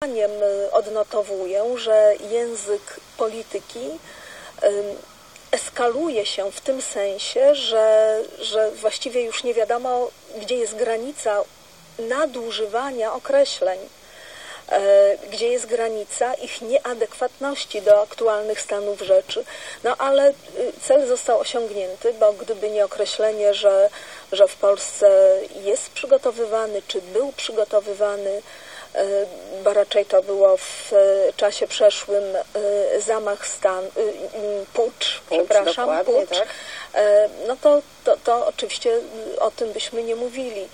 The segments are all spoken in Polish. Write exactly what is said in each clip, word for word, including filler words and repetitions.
Odnotowuję, że język polityki eskaluje się w tym sensie, że, że właściwie już nie wiadomo, gdzie jest granica nadużywania określeń, gdzie jest granica ich nieadekwatności do aktualnych stanów rzeczy. No ale cel został osiągnięty, bo gdyby nie określenie, że, że w Polsce jest przygotowywany, czy był przygotowywany, bo raczej to było w czasie przeszłym zamach stanu, pucz, przepraszam, pucz, tak? No to, to, to oczywiście o tym byśmy nie mówili.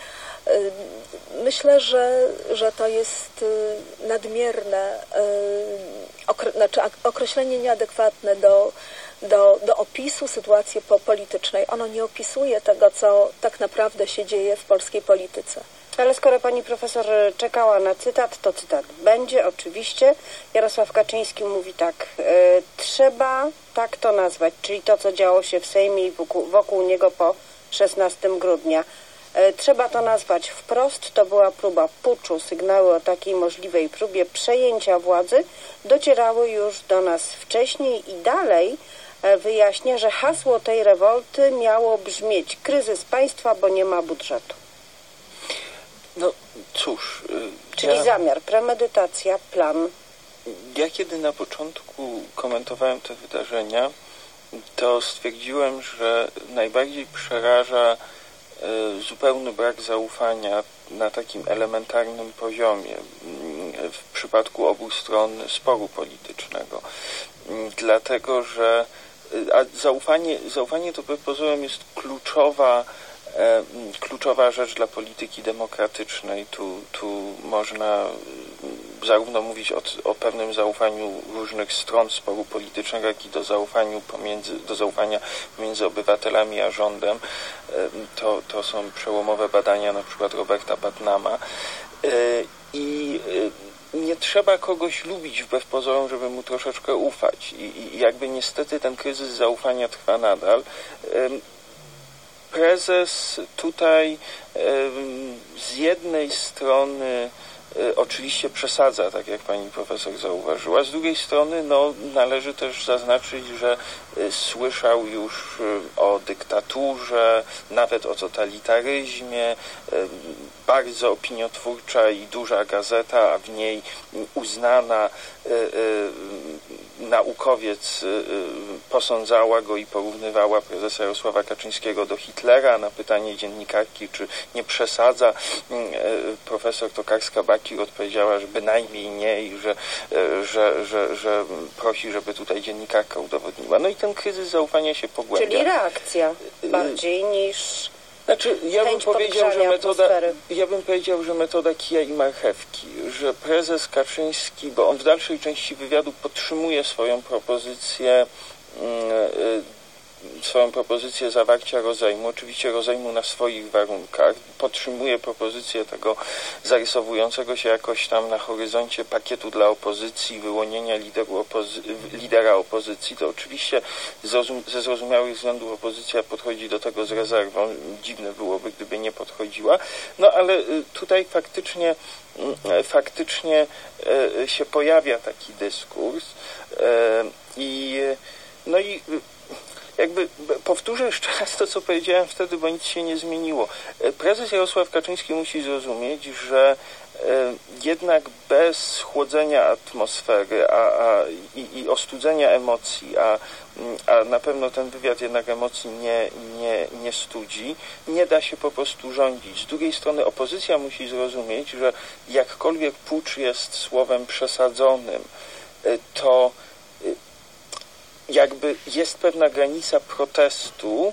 Myślę, że, że to jest nadmierne, okre, znaczy określenie nieadekwatne do, do, do opisu sytuacji politycznej. Ono nie opisuje tego, co tak naprawdę się dzieje w polskiej polityce. Ale skoro pani profesor czekała na cytat, to cytat będzie oczywiście. Jarosław Kaczyński mówi tak, e, trzeba tak to nazwać, czyli to, co działo się w Sejmie i wokół, wokół niego po szesnastego grudnia. E, trzeba to nazwać wprost, to była próba puczu. Sygnały o takiej możliwej próbie przejęcia władzy docierały już do nas wcześniej i dalej e, wyjaśnia, że hasło tej rewolty miało brzmieć kryzys państwa, bo nie ma budżetu. No cóż... Czyli ja, zamiar, premedytacja, plan. Ja kiedy na początku komentowałem te wydarzenia, to stwierdziłem, że najbardziej przeraża y, zupełny brak zaufania na takim elementarnym poziomie w przypadku obu stron sporu politycznego. Dlatego, że a zaufanie, zaufanie to wbrew pozorom jest kluczowa kluczowa rzecz dla polityki demokratycznej. Tu, tu można zarówno mówić o, o pewnym zaufaniu różnych stron sporu politycznego, jak i do, zaufaniu pomiędzy, do zaufania pomiędzy obywatelami a rządem. To, to są przełomowe badania na przykład Roberta Putnama. I nie trzeba kogoś lubić wbrew pozorom, żeby mu troszeczkę ufać. I, i jakby niestety ten kryzys zaufania trwa nadal. Prezes tutaj z jednej strony oczywiście przesadza, tak jak pani profesor zauważyła, z drugiej strony no, należy też zaznaczyć, że słyszał już o dyktaturze, nawet o totalitaryzmie, bardzo opiniotwórcza i duża gazeta, a w niej uznana naukowiec posądzała go i porównywała prezesa Jarosława Kaczyńskiego do Hitlera. Na pytanie dziennikarki, czy nie przesadza, profesor Tokarska-Bakir odpowiedziała, że bynajmniej nie i że, że, że, że prosi, żeby tutaj dziennikarka udowodniła. No i ten kryzys zaufania się pogłębia. Czyli reakcja bardziej niż... Znaczy, ja bym powiedział, że metoda, ja bym powiedział, że metoda kija i marchewki, że prezes Kaczyński, bo on w dalszej części wywiadu podtrzymuje swoją propozycję, yy, swoją propozycję zawarcia rozejmu, oczywiście rozejmu na swoich warunkach, podtrzymuje propozycję tego zarysowującego się jakoś tam na horyzoncie pakietu dla opozycji, wyłonienia lideru opozy lidera opozycji. To oczywiście zrozum ze zrozumiałych względów opozycja podchodzi do tego z rezerwą. Dziwne byłoby, gdyby nie podchodziła. No ale tutaj faktycznie faktycznie się pojawia taki dyskurs i no i jakby powtórzę jeszcze raz to, co powiedziałem wtedy, bo nic się nie zmieniło. Prezes Jarosław Kaczyński musi zrozumieć, że jednak bez chłodzenia atmosfery a, a, i, i ostudzenia emocji, a, a na pewno ten wywiad jednak emocji nie, nie, nie studzi, nie da się po prostu rządzić. Z drugiej strony opozycja musi zrozumieć, że jakkolwiek pucz jest słowem przesadzonym, to jakby jest pewna granica protestu,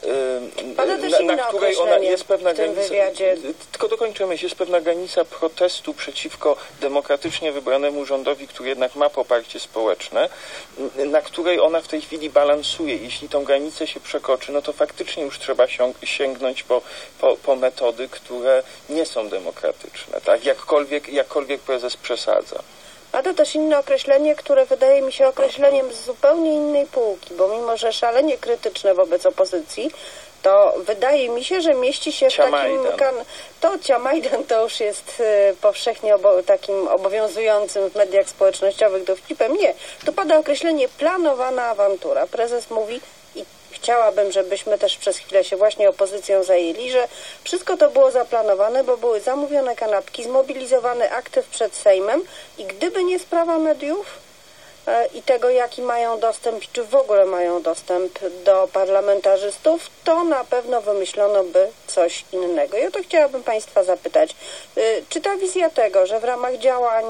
na, na której ona jest pewna granica, wywiadzie. tylko dokończę myśl, jest pewna granica protestu przeciwko demokratycznie wybranemu rządowi, który jednak ma poparcie społeczne, na której ona w tej chwili balansuje. Jeśli tą granicę się przekroczy, no to faktycznie już trzeba sięgnąć po, po, po metody, które nie są demokratyczne, tak? Jakkolwiek, jakkolwiek prezes przesadza. A to też inne określenie, które wydaje mi się określeniem z zupełnie innej półki, bo mimo, że szalenie krytyczne wobec opozycji, to wydaje mi się, że mieści się w Ciamajdan. takim... Kan- to Ciamajdan to już jest y, powszechnie obo- takim obowiązującym w mediach społecznościowych dowcipem. Nie, tu pada określenie planowana awantura. Prezes mówi, i chciałabym, żebyśmy też przez chwilę się właśnie opozycją zajęli, że wszystko to było zaplanowane, bo były zamówione kanapki, zmobilizowany aktyw przed Sejmem i gdyby nie sprawa mediów i tego, jaki mają dostęp, czy w ogóle mają dostęp do parlamentarzystów, to na pewno wymyślono by coś innego. I o to chciałabym Państwa zapytać. Czy ta wizja tego, że w ramach działań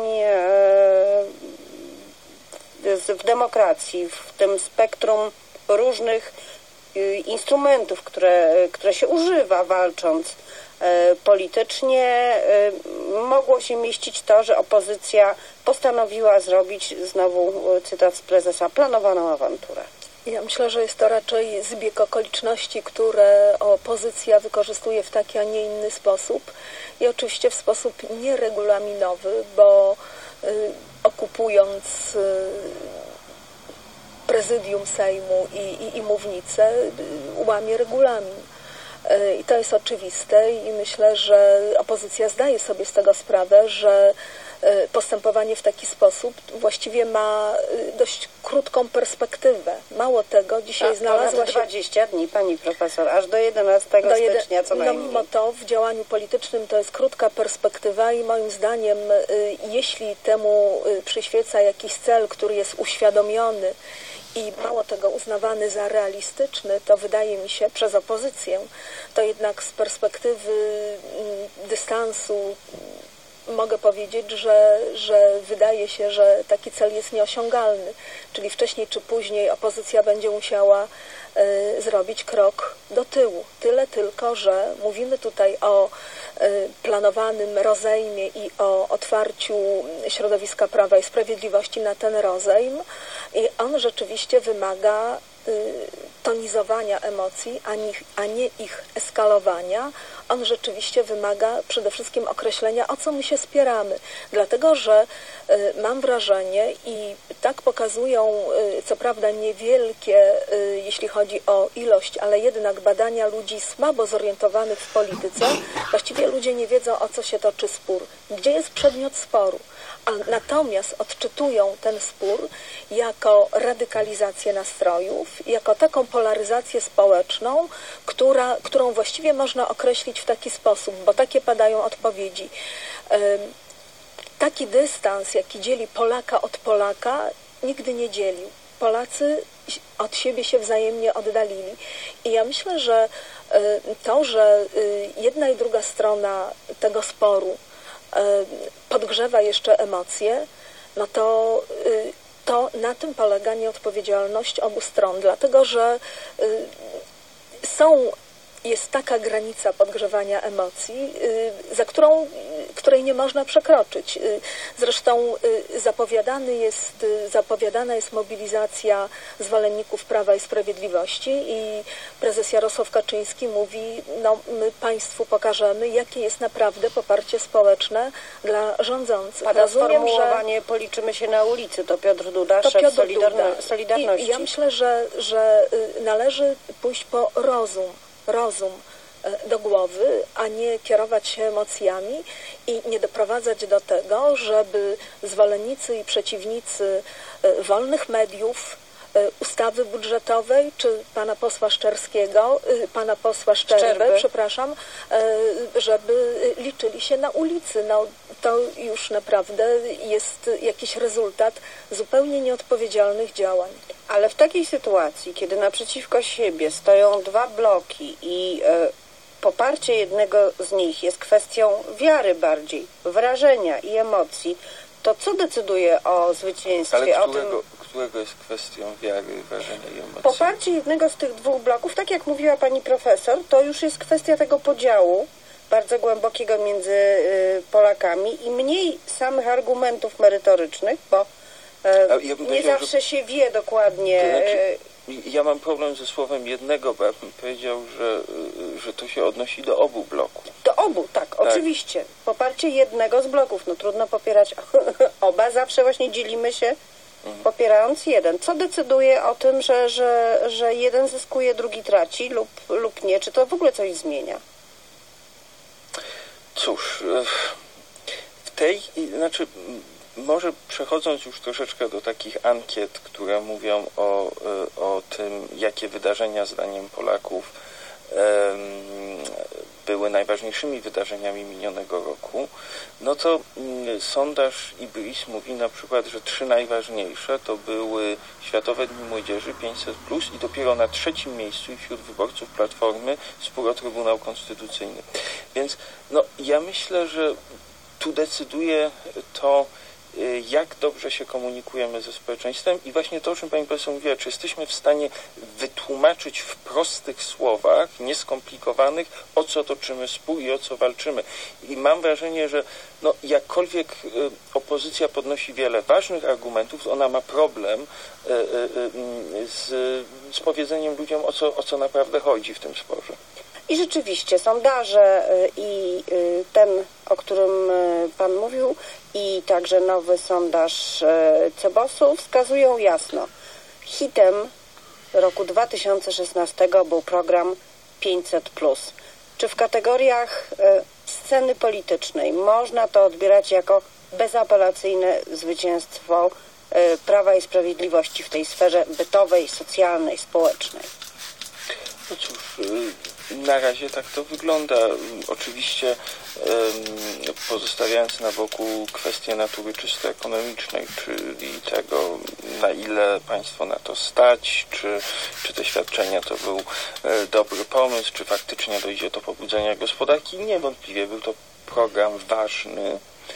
w demokracji, w tym spektrum różnych instrumentów, które, które się używa walcząc politycznie, mogło się mieścić to, że opozycja postanowiła zrobić, znowu cytat z prezesa, planowaną awanturę? Ja myślę, że jest to raczej zbieg okoliczności, które opozycja wykorzystuje w taki, a nie inny sposób i oczywiście w sposób nieregulaminowy, bo y, okupując y, prezydium Sejmu i, i, i mównicę, y, łamie regulamin. I to jest oczywiste i myślę, że opozycja zdaje sobie z tego sprawę, że postępowanie w taki sposób właściwie ma dość krótką perspektywę. Mało tego, dzisiaj A, znalazła się... dwadzieścia dni, pani profesor, aż do jedenastego do jeden... stycznia co no, najmniej. Mimo to w działaniu politycznym to jest krótka perspektywa i moim zdaniem, jeśli temu przyświeca jakiś cel, który jest uświadomiony i mało tego uznawany za realistyczny, to wydaje mi się przez opozycję, to jednak z perspektywy dystansu mogę powiedzieć, że, że wydaje się, że taki cel jest nieosiągalny, czyli wcześniej czy później opozycja będzie musiała y, zrobić krok do tyłu. Tyle tylko, że mówimy tutaj o y, planowanym rozejmie i o otwarciu środowiska Prawa i Sprawiedliwości na ten rozejm i on rzeczywiście wymaga y, tonizowania emocji, a nie, a nie ich eskalowania. On rzeczywiście wymaga przede wszystkim określenia, o co my się spieramy. Dlatego, że y, mam wrażenie i tak pokazują, y, co prawda niewielkie, y, jeśli chodzi o ilość, ale jednak badania ludzi słabo zorientowanych w polityce, właściwie ludzie nie wiedzą, o co się toczy spór, gdzie jest przedmiot sporu. A natomiast odczytują ten spór jako radykalizację nastrojów, jako taką polaryzację społeczną, która, którą właściwie można określić w taki sposób, bo takie padają odpowiedzi. Taki dystans, jaki dzieli Polaka od Polaka, nigdy nie dzielił. Polacy od siebie się wzajemnie oddalili. I ja myślę, że to, że jedna i druga strona tego sporu podgrzewa jeszcze emocje, no to, to na tym polega nieodpowiedzialność obu stron, dlatego że są, jest taka granica podgrzewania emocji, za którą, której nie można przekroczyć. Zresztą zapowiadany jest, zapowiadana jest mobilizacja zwolenników Prawa i Sprawiedliwości i prezes Jarosław Kaczyński mówi, no my Państwu pokażemy, jakie jest naprawdę poparcie społeczne dla rządzących. A to sformułowanie że policzymy się na ulicy, to Piotr Duda, to szef Piotr Solidarno- Duda. Solidarności. I, I ja myślę, że, że należy pójść po rozum, rozum do głowy, a nie kierować się emocjami i nie doprowadzać do tego, żeby zwolennicy i przeciwnicy wolnych mediów, ustawy budżetowej, czy pana posła Szczerskiego, pana posła Szczerby, Szczerby. przepraszam, żeby liczyli się na ulicy. No, to już naprawdę jest jakiś rezultat zupełnie nieodpowiedzialnych działań. Ale w takiej sytuacji, kiedy naprzeciwko siebie stoją dwa bloki i e, poparcie jednego z nich jest kwestią wiary bardziej, wrażenia i emocji, to co decyduje o zwycięstwie? Ale o którego, tym... którego jest kwestią wiary, wrażenia i emocji? Poparcie jednego z tych dwóch bloków, tak jak mówiła pani profesor, to już jest kwestia tego podziału bardzo głębokiego między y, Polakami i mniej samych argumentów merytorycznych, bo y, ja nie zawsze że... się wie dokładnie. To znaczy, ja mam problem ze słowem jednego, bo ja bym powiedział, że, że to się odnosi do obu bloków. Do obu, tak, tak, oczywiście. Poparcie jednego z bloków. No trudno popierać oba. Zawsze właśnie dzielimy się mhm. popierając jeden. Co decyduje o tym, że, że, że jeden zyskuje, drugi traci lub, lub nie? Czy to w ogóle coś zmienia? Cóż, w tej, znaczy może przechodząc już troszeczkę do takich ankiet, które mówią o, o tym, jakie wydarzenia zdaniem Polaków były najważniejszymi wydarzeniami minionego roku, no to sondaż I B R I S mówi na przykład, że trzy najważniejsze to były Światowe Dni Młodzieży, pięćset plus i dopiero na trzecim miejscu wśród wyborców Platformy spór o Trybunał Konstytucyjny. Więc no, ja myślę, że tu decyduje to, jak dobrze się komunikujemy ze społeczeństwem i właśnie to, o czym pani profesor mówiła, czy jesteśmy w stanie wytłumaczyć w prostych słowach, nieskomplikowanych, o co toczymy spór i o co walczymy. I mam wrażenie, że no, jakkolwiek y, opozycja podnosi wiele ważnych argumentów, ona ma problem y, y, y, z, z powiedzeniem ludziom, o co, o co naprawdę chodzi w tym sporze. I rzeczywiście sondaże i ten, o którym pan mówił, i także nowy sondaż Cebosu wskazują jasno. Hitem roku dwa tysiące szesnastego był program pięćset plus. Czy w kategoriach sceny politycznej można to odbierać jako bezapelacyjne zwycięstwo Prawa i Sprawiedliwości w tej sferze bytowej, socjalnej, społecznej? No cóż, na razie tak to wygląda. Oczywiście pozostawiając na boku kwestię natury czysto ekonomicznej, czyli tego, na ile państwo na to stać, czy, czy te świadczenia to był dobry pomysł, czy faktycznie dojdzie do pobudzenia gospodarki. Niewątpliwie był to program ważny.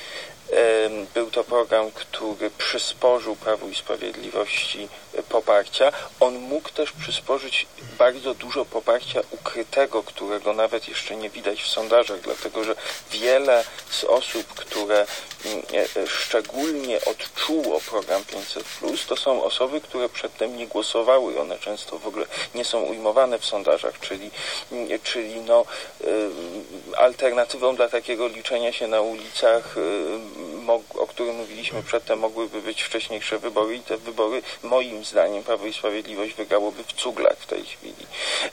Był to program, który przysporzył Prawu i Sprawiedliwości poparcia. On mógł też przysporzyć bardzo dużo poparcia ukrytego, którego nawet jeszcze nie widać w sondażach, dlatego że wiele z osób, które szczególnie odczuło program pięćset plus, to są osoby, które przedtem nie głosowały. One często w ogóle nie są ujmowane w sondażach, czyli, czyli no, alternatywą dla takiego liczenia się na ulicach, o którym mówiliśmy przedtem, mogłyby być wcześniejsze wybory i te wybory, moim zdaniem, Prawo i Sprawiedliwość wygrałoby w cuglach w tej chwili.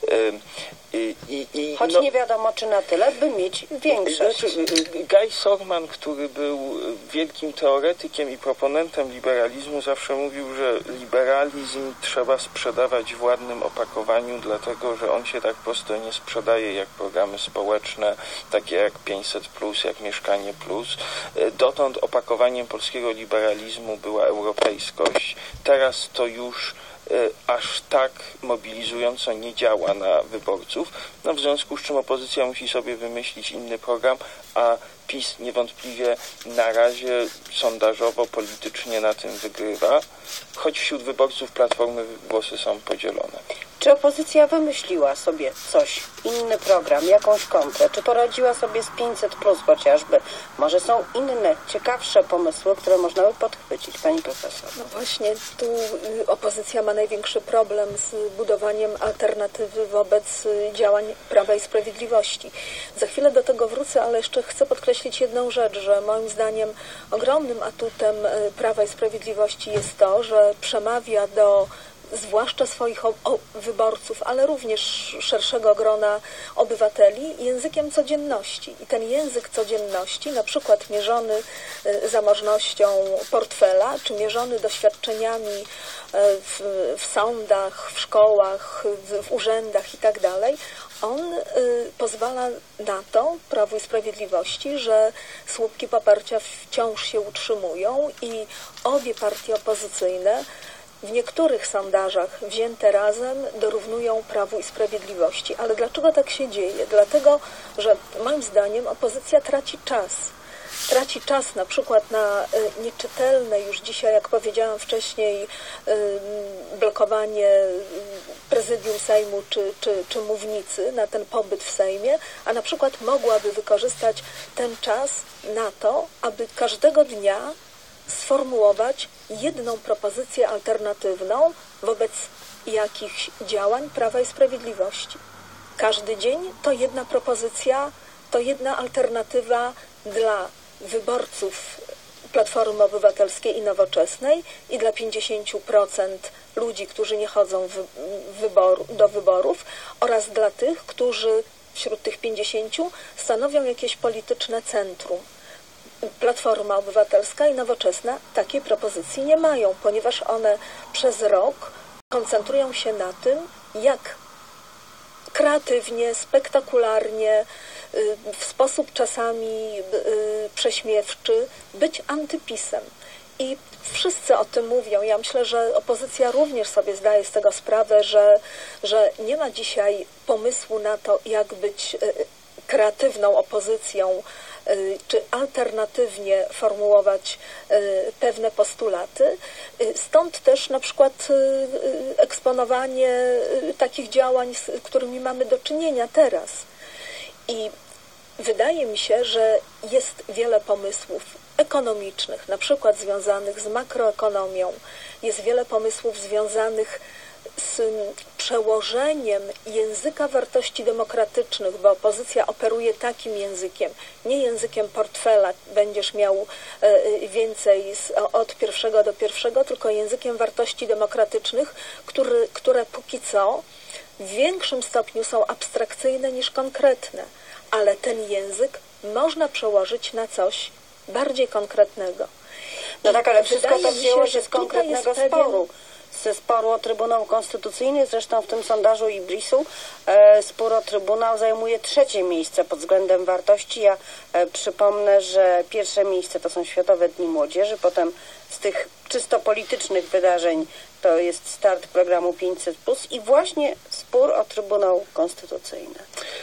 I, i, i, Choć no, nie wiadomo, czy na tyle, by mieć większość. Znaczy, Guy Sorman, który był wielkim teoretykiem i proponentem liberalizmu, zawsze mówił, że liberalizm trzeba sprzedawać w ładnym opakowaniu, dlatego że on się tak prosto nie sprzedaje jak programy społeczne, takie jak pięćset plus, jak Mieszkanie plus. Dotąd opakowaniem polskiego liberalizmu była europejskość. Teraz to już aż tak mobilizująco nie działa na wyborców, no w związku z czym opozycja musi sobie wymyślić inny program, a PiS niewątpliwie na razie sondażowo, politycznie na tym wygrywa, choć wśród wyborców Platformy głosy są podzielone. Czy opozycja wymyśliła sobie coś, inny program, jakąś kontrę? Czy poradziła sobie z pięćset plus chociażby? Może są inne, ciekawsze pomysły, które można by podchwycić, pani profesor? No właśnie, tu opozycja ma największy problem z budowaniem alternatywy wobec działań Prawa i Sprawiedliwości. Za chwilę do tego wrócę, ale jeszcze chcę podkreślić jedną rzecz, że moim zdaniem ogromnym atutem Prawa i Sprawiedliwości jest to, że przemawia do zwłaszcza swoich wyborców, ale również szerszego grona obywateli językiem codzienności. I ten język codzienności, na przykład mierzony zamożnością portfela, czy mierzony doświadczeniami w, w sądach, w szkołach, w, w urzędach i tak dalej, on y, pozwala na to, Prawu i Sprawiedliwości, że słupki poparcia wciąż się utrzymują i obie partie opozycyjne w niektórych sondażach wzięte razem dorównują Prawu i Sprawiedliwości. Ale dlaczego tak się dzieje? Dlatego, że moim zdaniem opozycja traci czas. Traci czas na przykład na y, nieczytelne już dzisiaj, jak powiedziałam wcześniej, y, blokowanie prezydium Sejmu czy, czy, czy mównicy, na ten pobyt w Sejmie, a na przykład mogłaby wykorzystać ten czas na to, aby każdego dnia sformułować jedną propozycję alternatywną wobec jakichś działań Prawa i Sprawiedliwości. Każdy dzień to jedna propozycja, to jedna alternatywa dla wyborców Platformy Obywatelskiej i Nowoczesnej i dla pięćdziesięciu procent ludzi, którzy nie chodzą wy, wyboru, do wyborów oraz dla tych, którzy wśród tych pięćdziesięciu stanowią jakieś polityczne centrum. Platforma Obywatelska i Nowoczesna takiej propozycji nie mają, ponieważ one przez rok koncentrują się na tym, jak kreatywnie, spektakularnie, w sposób czasami prześmiewczy być antypisem. I wszyscy o tym mówią. Ja myślę, że opozycja również sobie zdaje z tego sprawę, że, że nie ma dzisiaj pomysłu na to, jak być kreatywną opozycją, czy alternatywnie formułować pewne postulaty. Stąd też na przykład eksponowanie takich działań, z którymi mamy do czynienia teraz. I wydaje mi się, że jest wiele pomysłów ekonomicznych, na przykład związanych z makroekonomią. Jest wiele pomysłów związanych z przełożeniem języka wartości demokratycznych, bo opozycja operuje takim językiem, nie językiem portfela, będziesz miał więcej z, od pierwszego do pierwszego, tylko językiem wartości demokratycznych, który, które póki co w większym stopniu są abstrakcyjne niż konkretne, ale ten język można przełożyć na coś bardziej konkretnego. No tak, ale wszystko to wzięło się z konkretnego sporu. Ze sporu o Trybunał Konstytucyjny, zresztą w tym sondażu Ibrisu e, spór o Trybunał zajmuje trzecie miejsce pod względem wartości. Ja e, przypomnę, że pierwsze miejsce to są Światowe Dni Młodzieży, potem z tych czysto politycznych wydarzeń to jest start programu pięćset plus i właśnie spór o Trybunał Konstytucyjny.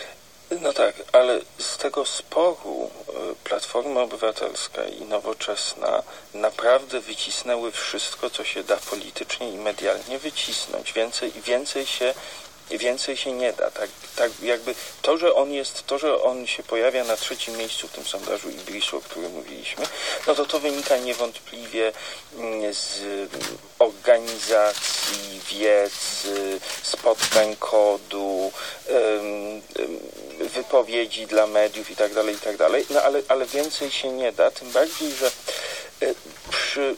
No tak, ale z tego sporu Platforma Obywatelska i Nowoczesna naprawdę wycisnęły wszystko, co się da politycznie i medialnie wycisnąć. Więcej, więcej się Więcej się nie da. Tak, tak jakby to, że on jest, to, że on się pojawia na trzecim miejscu w tym sondażu Ibrisu, o którym mówiliśmy, no to to wynika niewątpliwie z organizacji, wiedzy, spotkań kodu, wypowiedzi dla mediów i tak dalej, i tak dalej. No ale, ale więcej się nie da, tym bardziej, że przy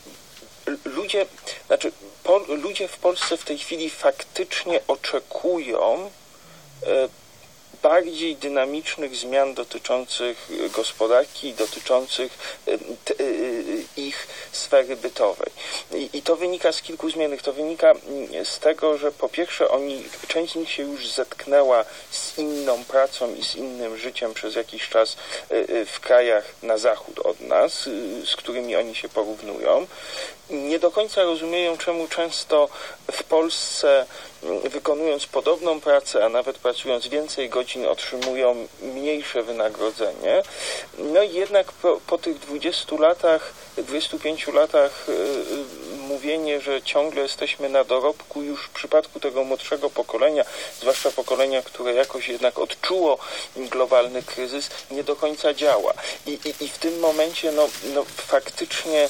ludzie, znaczy po, ludzie w Polsce w tej chwili faktycznie oczekują e, bardziej dynamicznych zmian dotyczących gospodarki, dotyczących e, te, e, ich sfery bytowej. I, I to wynika z kilku zmiennych. To wynika z tego, że po pierwsze oni, część z nich się już zetknęła z inną pracą i z innym życiem przez jakiś czas e, w krajach na zachód od nas, e, z którymi oni się porównują. Nie do końca rozumieją, czemu często w Polsce, wykonując podobną pracę, a nawet pracując więcej godzin, otrzymują mniejsze wynagrodzenie. No i jednak po, po tych dwudziestu latach, dwudziestu pięciu latach yy, mówienie, że ciągle jesteśmy na dorobku, już w przypadku tego młodszego pokolenia, zwłaszcza pokolenia, które jakoś jednak odczuło globalny kryzys, nie do końca działa. I, i, i w tym momencie no, no, faktycznie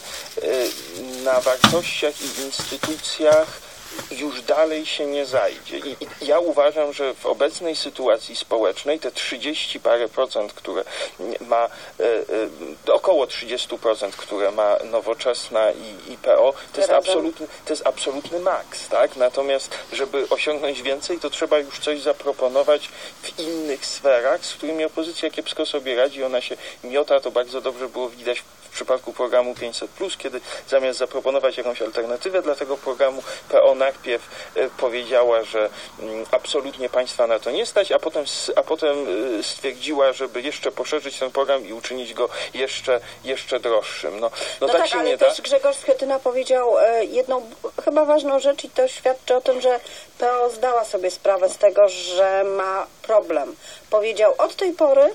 yy, na wartościach i instytucjach już dalej się nie zajdzie. I, I ja uważam, że w obecnej sytuacji społecznej te trzydzieści parę procent, które ma, e, e, około trzydzieści procent, które ma Nowoczesna i, i P O, to jest, absolutny, to jest absolutny maks, tak? Natomiast, żeby osiągnąć więcej, to trzeba już coś zaproponować w innych sferach, z którymi opozycja kiepsko sobie radzi. Ona się miota, to bardzo dobrze było widać w przypadku programu pięćset plus, kiedy zamiast zaproponować jakąś alternatywę dla tego programu, P O najpierw e, powiedziała, że m, absolutnie państwa na to nie stać, a potem, a potem e, stwierdziła, żeby jeszcze poszerzyć ten program i uczynić go jeszcze, jeszcze droższym. No, no, no tak, tak, się ale nie też da. Grzegorz Schetyna powiedział e, jedną chyba ważną rzecz i to świadczy o tym, że P O zdała sobie sprawę z tego, że ma problem. Powiedział, od tej pory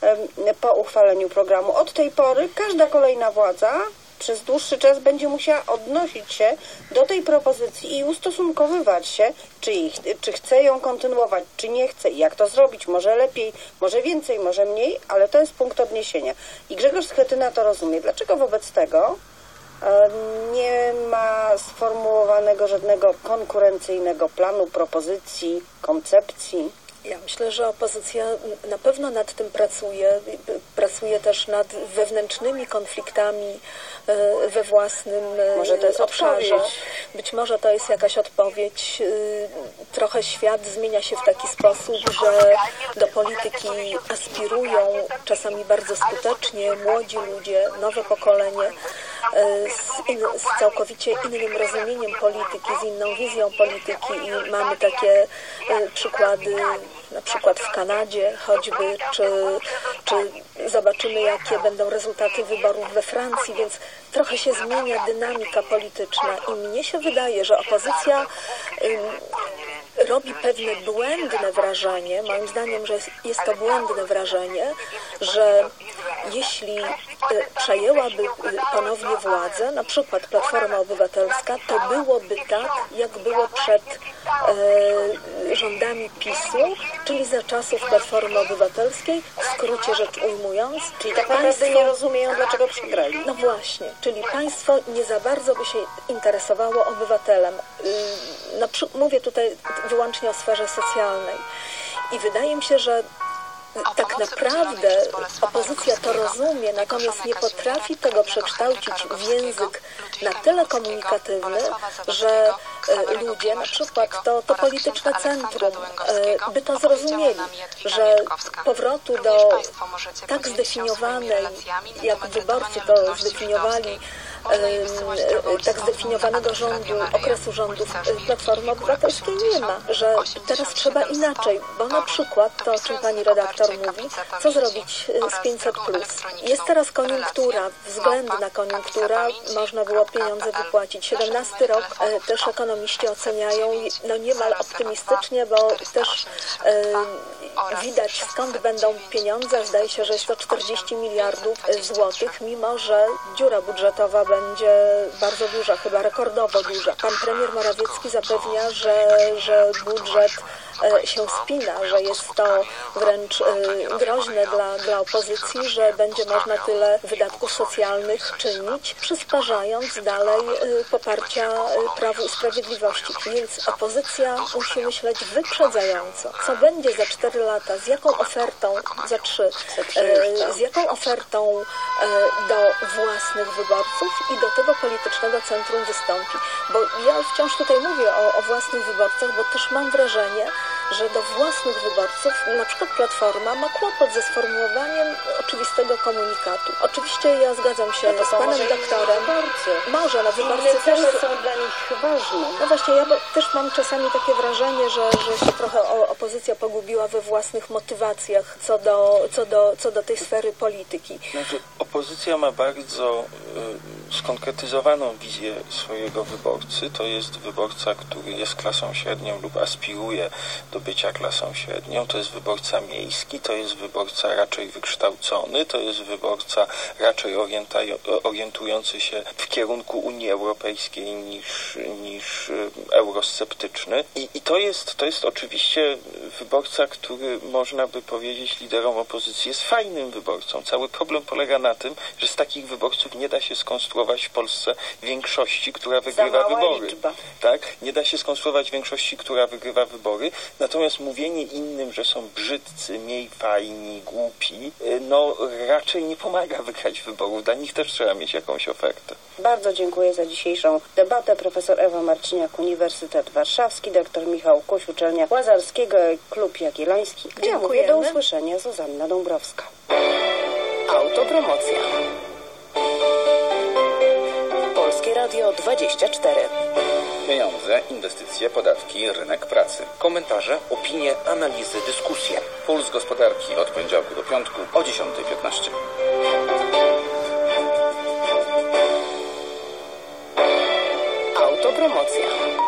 po uchwaleniu programu. Od tej pory każda kolejna władza przez dłuższy czas będzie musiała odnosić się do tej propozycji i ustosunkowywać się, czy, ich, czy chce ją kontynuować, czy nie chce i jak to zrobić. Może lepiej, może więcej, może mniej, ale to jest punkt odniesienia. I Grzegorz Schetyna to rozumie. Dlaczego wobec tego nie ma sformułowanego żadnego konkurencyjnego planu, propozycji, koncepcji? Ja myślę, że opozycja na pewno nad tym pracuje. Pracuje też nad wewnętrznymi konfliktami we własnym może to jest obszarze. Odpowiedź. Być może to jest jakaś odpowiedź. Trochę świat zmienia się w taki sposób, że do polityki aspirują czasami bardzo skutecznie młodzi ludzie, nowe pokolenie z, in, z całkowicie innym rozumieniem polityki, z inną wizją polityki i mamy takie przykłady na przykład w Kanadzie choćby, czy, czy zobaczymy, jakie będą rezultaty wyborów we Francji, więc trochę się zmienia dynamika polityczna i mnie się wydaje, że opozycja ym, robi pewne błędne wrażenie, moim zdaniem, że jest, jest to błędne wrażenie, że jeśli y, przejęłaby y, ponownie władzę, na przykład Platforma Obywatelska, to byłoby tak, jak było przed y, rządami PiSu, czyli za czasów Platformy Obywatelskiej, w skrócie rzecz ujmując. Czyli tak naprawdę państwo nie rozumieją, dlaczego przegrali. No właśnie, czyli państwo nie za bardzo by się interesowało obywatelem. Y, na przy, mówię tutaj wyłącznie o sferze socjalnej. I wydaje mi się, że tak naprawdę opozycja to rozumie, natomiast nie potrafi tego przekształcić w język na tyle komunikatywny, że ludzie, na przykład to, to polityczne centrum, by to zrozumieli, że powrotu do tak zdefiniowanej, jak wyborcy to zdefiniowali, tak zdefiniowanego rządu, okresu rządów Platformy Obywatelskiej nie ma, że teraz trzeba inaczej, bo na przykład to, o czym pani redaktor mówi, co zrobić z pięćset plus. Jest teraz koniunktura, względna koniunktura, można było pieniądze wypłacić. siedemnasty rok też ekonomiści oceniają no niemal optymistycznie, bo też e, widać skąd będą pieniądze. Zdaje się, że jest to czterdzieści miliardów złotych, mimo że dziura budżetowa będzie bardzo duża, chyba rekordowo duża. Pan premier Morawiecki zapewnia, że, że budżet się spina, że jest to wręcz groźne dla, dla opozycji, że będzie można tyle wydatków socjalnych czynić, przysparzając dalej poparcia Prawu i Sprawiedliwości. Więc opozycja musi myśleć wyprzedzająco. Co będzie za cztery lata, z jaką ofertą, za trzy, z jaką ofertą do własnych wyborców i do tego politycznego centrum wystąpi. Bo ja wciąż tutaj mówię o, o własnych wyborcach, bo też mam wrażenie, że do własnych wyborców, na przykład Platforma, ma kłopot ze sformułowaniem oczywistego komunikatu. Oczywiście ja zgadzam się no z panem doktorem. Wyborcy. Może, no wyborcy też też są dla nich ważne. No właśnie, ja też mam czasami takie wrażenie, że, że się trochę opozycja pogubiła we własnych motywacjach co do, co do, co do tej sfery polityki. Znaczy, opozycja ma bardzo y, skonkretyzowaną wizję swojego wyborcy. To jest wyborca, który jest klasą średnią lub aspiruje do bycia klasą średnią. To jest wyborca miejski, to jest wyborca raczej wykształcony, to jest wyborca raczej orientujący się w kierunku Unii Europejskiej niż, niż eurosceptyczny. I, i to jest, to jest oczywiście wyborca, który można by powiedzieć liderom opozycji jest fajnym wyborcą. Cały problem polega na tym, że z takich wyborców nie da się skonstruować w Polsce większości, która wygrywa wybory. Liczba. Tak? Nie da się skonstruować większości, która wygrywa wybory. Natomiast mówienie innym, że są brzydcy, mniej fajni, głupi, no raczej nie pomaga wygrać wyborów. Dla nich też trzeba mieć jakąś ofertę. Bardzo dziękuję za dzisiejszą debatę. Profesor Ewa Marciniak, Uniwersytet Warszawski, doktor Michał Kuś, Uczelnia Łazarskiego, Klub Jagielloński. Ja mówię do usłyszenia, Zuzanna Dąbrowska. Autopromocja. Polskie Radio dwadzieścia cztery. Pieniądze, inwestycje, podatki, rynek pracy. Komentarze, opinie, analizy, dyskusje. Puls gospodarki od poniedziałku do piątku o dziesiąta piętnaście. Autopromocja.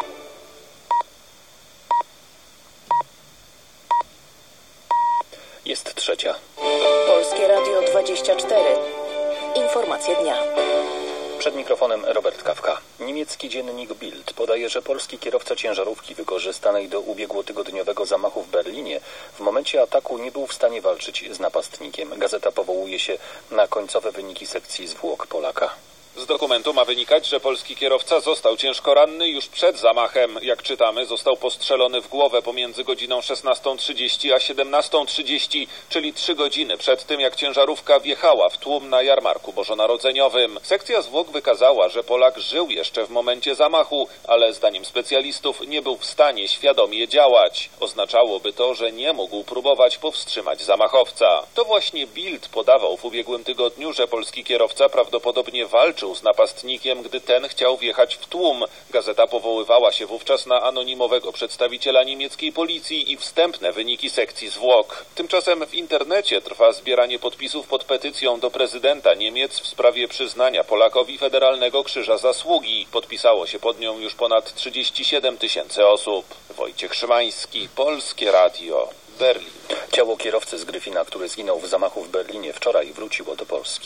Jest trzecia. Polskie Radio dwadzieścia cztery. Informacje dnia. Przed mikrofonem Robert Kawka. Niemiecki dziennik Bild podaje, że polski kierowca ciężarówki wykorzystanej do ubiegłotygodniowego zamachu w Berlinie w momencie ataku nie był w stanie walczyć z napastnikiem. Gazeta powołuje się na końcowe wyniki sekcji zwłok Polaka. Z dokumentu ma wynikać, że polski kierowca został ciężko ranny już przed zamachem. Jak czytamy, został postrzelony w głowę pomiędzy godziną szesnastą trzydzieści a siedemnastą trzydzieści, czyli trzy godziny przed tym, jak ciężarówka wjechała w tłum na jarmarku bożonarodzeniowym. Sekcja zwłok wykazała, że Polak żył jeszcze w momencie zamachu, ale zdaniem specjalistów nie był w stanie świadomie działać. Oznaczałoby to, że nie mógł próbować powstrzymać zamachowca. To właśnie Bild podawał w ubiegłym tygodniu, że polski kierowca prawdopodobnie walczył z napastnikiem, gdy ten chciał wjechać w tłum. Gazeta powoływała się wówczas na anonimowego przedstawiciela niemieckiej policji i wstępne wyniki sekcji zwłok. Tymczasem w internecie trwa zbieranie podpisów pod petycją do prezydenta Niemiec w sprawie przyznania Polakowi Federalnego Krzyża Zasługi. Podpisało się pod nią już ponad trzydzieści siedem tysięcy osób. Wojciech Szymański, Polskie Radio, Berlin. Ciało kierowcy z Gryfina, który zginął w zamachu w Berlinie, wczoraj wróciło do Polski.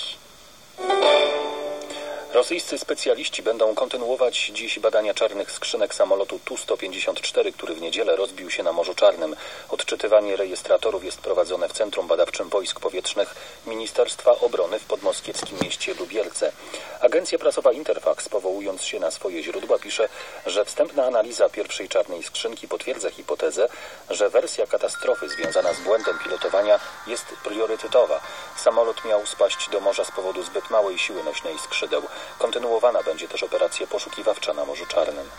Rosyjscy specjaliści będą kontynuować dziś badania czarnych skrzynek samolotu Tu sto pięćdziesiąt cztery, który w niedzielę rozbił się na Morzu Czarnym. Odczytywanie rejestratorów jest prowadzone w Centrum Badawczym Wojsk Powietrznych Ministerstwa Obrony w podmoskiewskim mieście Lubielce. Agencja prasowa Interfax, powołując się na swoje źródła, pisze, że wstępna analiza pierwszej czarnej skrzynki potwierdza hipotezę, że wersja katastrofy związana z błędem pilotowania jest priorytetowa. Samolot miał spaść do morza z powodu zbyt małej siły nośnej skrzydeł. Kontynuowana będzie też operacja poszukiwawcza na Morzu Czarnym.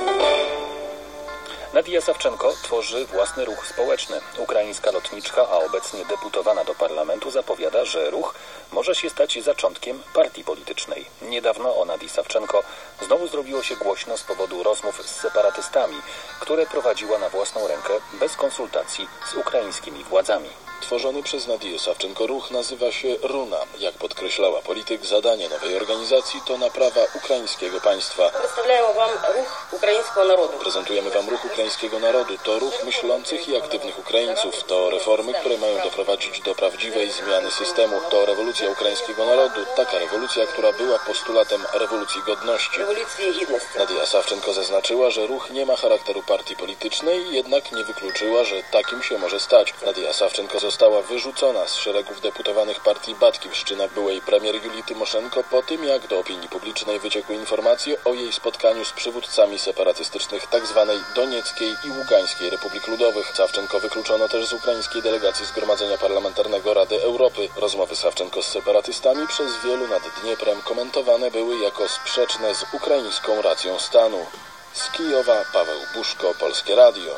Nadia Sawczenko tworzy własny ruch społeczny. Ukraińska lotniczka, a obecnie deputowana do parlamentu, zapowiada, że ruch może się stać zaczątkiem partii politycznej. Niedawno o Nadii Sawczenko znowu zrobiło się głośno z powodu rozmów z separatystami, które prowadziła na własną rękę bez konsultacji z ukraińskimi władzami. Tworzony przez Nadię Sawczenko ruch nazywa się Runa. Jak podkreślała polityk, zadanie nowej organizacji to naprawa ukraińskiego państwa. Przedstawiamy wam ruch ukraińskiego narodu. Prezentujemy wam ruch ukraińskiego narodu. To ruch myślących i aktywnych Ukraińców. To reformy, które mają doprowadzić do prawdziwej zmiany systemu. To rewolucja ukraińskiego narodu. Taka rewolucja, która była postulatem rewolucji godności. Nadia Sawczenko zaznaczyła, że ruch nie ma charakteru partii politycznej, jednak nie wykluczyła, że takim się może stać. Nadia Sawczenko została wyrzucona z szeregów deputowanych partii Batkivszczyna byłej premier Julii Tymoszenko po tym, jak do opinii publicznej wyciekły informacje o jej spotkaniu z przywódcami separatystycznych tzw. Donieckiej i Ługańskiej Republik Ludowych. Sawczenko wykluczono też z ukraińskiej delegacji Zgromadzenia Parlamentarnego Rady Europy. Rozmowy Sawczenko z separatystami przez wielu nad Dnieprem komentowane były jako sprzeczne z ukraińską racją stanu. Z Kijowa Paweł Buszko, Polskie Radio.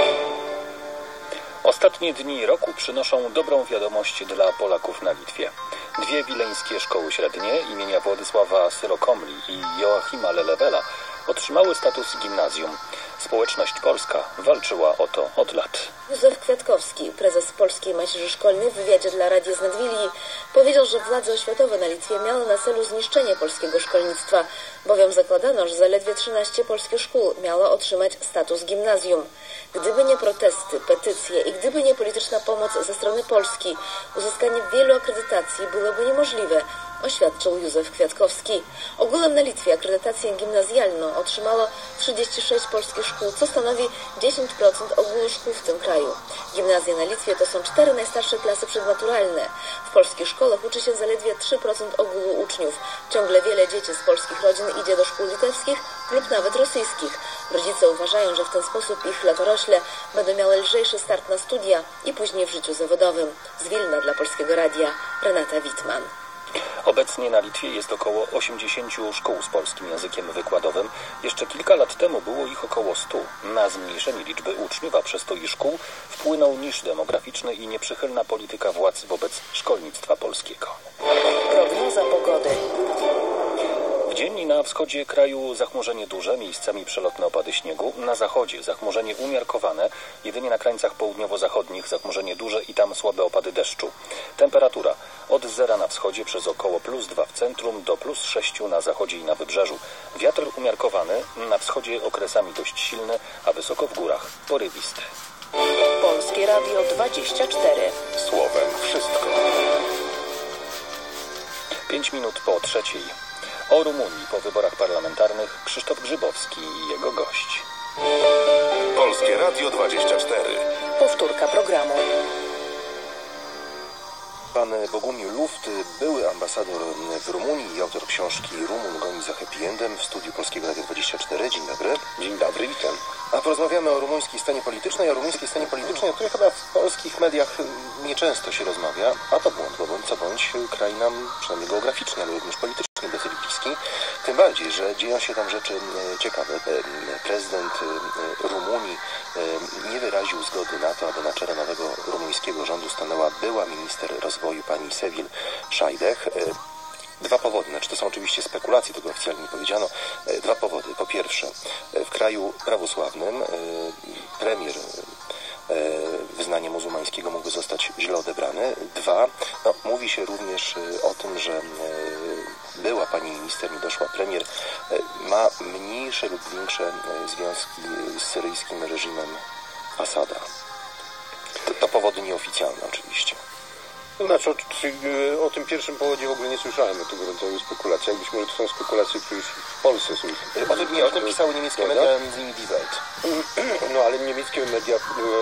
Ostatnie dni roku przynoszą dobrą wiadomość dla Polaków na Litwie. Dwie wileńskie szkoły średnie imienia Władysława Syrokomli i Joachima Lelewela otrzymały status gimnazjum. Społeczność polska walczyła o to od lat. Józef Kwiatkowski, prezes Polskiej Macierzy Szkolnej, w wywiadzie dla Radia z Nadwilii powiedział, że władze oświatowe na Litwie miały na celu zniszczenie polskiego szkolnictwa, bowiem zakładano, że zaledwie trzynaście polskich szkół miało otrzymać status gimnazjum. Gdyby nie protesty, petycje i gdyby nie polityczna pomoc ze strony Polski, uzyskanie wielu akredytacji byłoby niemożliwe, oświadczył Józef Kwiatkowski. Ogółem na Litwie akredytację gimnazjalną otrzymało trzydzieści sześć polskich szkół, co stanowi dziesięć procent ogółu szkół w tym kraju. Gimnazja na Litwie to są cztery najstarsze klasy przedmaturalne. W polskich szkołach uczy się zaledwie trzy procent ogółu uczniów. Ciągle wiele dzieci z polskich rodzin idzie do szkół litewskich lub nawet rosyjskich. Rodzice uważają, że w ten sposób ich latorośle będą miały lżejszy start na studia i później w życiu zawodowym. Z Wilna dla Polskiego Radia, Renata Wittmann. Obecnie na Litwie jest około osiemdziesięciu szkół z polskim językiem wykładowym. Jeszcze kilka lat temu było ich około stu. Na zmniejszenie liczby uczniów, a przez to i szkół, wpłynął niż demograficzny i nieprzychylna polityka władz wobec szkolnictwa polskiego. Prognoza pogody. W dzień na wschodzie kraju zachmurzenie duże, miejscami przelotne opady śniegu. Na zachodzie zachmurzenie umiarkowane, jedynie na krańcach południowo-zachodnich zachmurzenie duże i tam słabe opady deszczu. Temperatura od zera na wschodzie przez około plus dwa w centrum do plus sześciu na zachodzie i na wybrzeżu. Wiatr umiarkowany, na wschodzie okresami dość silny, a wysoko w górach porywisty. Polskie Radio dwadzieścia cztery. Słowem wszystko. Pięć minut po trzeciej. O Rumunii po wyborach parlamentarnych Krzysztof Grzybowski i jego gość. Polskie Radio dwadzieścia cztery. Powtórka programu. Pan Bogumił Luft, były ambasador w Rumunii i autor książki Rumun goni za happy endem w studiu Polskiego Radia dwadzieścia cztery. Dzień dobry. Dzień dobry, witam. A porozmawiamy o rumuńskiej scenie politycznej, o rumuńskiej scenie politycznej, o której chyba w polskich mediach nieczęsto się rozmawia, a to błąd, bo bądź co bądź kraj nam, przynajmniej geograficznie, ale również politycznie dosyć bliski. Tym bardziej, że dzieją się tam rzeczy ciekawe. Prezydent Rumunii nie wyraził zgody na to, aby na czele nowego rumuńskiego rządu stanęła była minister rozwoju pani Sevil Șajdeh. Dwa powody, znaczy to są oczywiście spekulacje, tego oficjalnie nie powiedziano. Dwa powody. Po pierwsze, w kraju prawosławnym premier wyznania muzułmańskiego mógłby zostać źle odebrany. Dwa, no, mówi się również o tym, że była pani minister, nie doszła premier, ma mniejsze lub większe związki z syryjskim reżimem Asada. To, to powody nieoficjalne oczywiście. Znaczy, o, o tym pierwszym powodzie w ogóle nie słyszałem, o tego rodzaju spekulacjach. Być może to są spekulacje, które już w Polsce są. O tym, nie, o tym pisały niemieckie media, między innymi Die Welt. No ale niemieckie media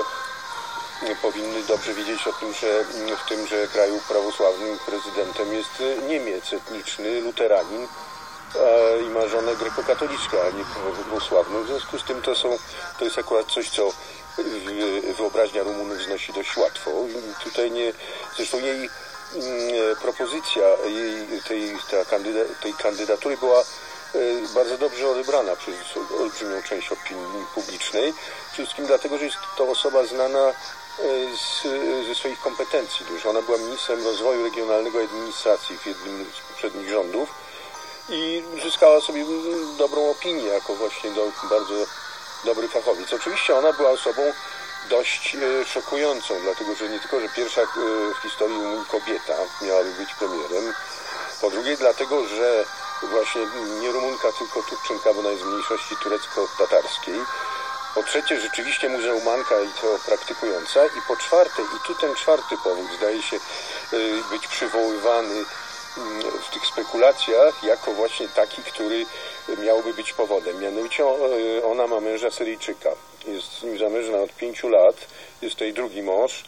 e, powinny dobrze wiedzieć o tym, że w tymże kraju prawosławnym prezydentem jest Niemiec etniczny, luteranin e, i ma żonę grekokatoliczkę, a nie prawosławną. W związku z tym to, są, to jest akurat coś, co wyobraźnia Rumunów znosi dość łatwo. Tutaj nie, zresztą jej mm, propozycja jej, tej, ta kandyda, tej kandydatury była e, bardzo dobrze odebrana przez olbrzymią część opinii publicznej. Przede wszystkim dlatego, że jest to osoba znana e, z, ze swoich kompetencji. Już ona była ministrem rozwoju regionalnego i administracji w jednym z poprzednich rządów i zyskała sobie dobrą opinię jako właśnie do, bardzo dobry fachowiec. Oczywiście ona była osobą dość e, szokującą, dlatego że nie tylko, że pierwsza e, w historii Rumunii kobieta miałaby być premierem, po drugie dlatego, że właśnie nie Rumunka, tylko Turczynka, bo ona jest z mniejszości turecko-tatarskiej, po trzecie rzeczywiście muzułmanka i to praktykująca i po czwarte, i tu ten czwarty powód zdaje się e, być przywoływany w tych spekulacjach jako właśnie taki, który miałby być powodem. Mianowicie ona ma męża Syryjczyka. Jest z nim zamężna od pięciu lat. Jest to jej drugi mąż.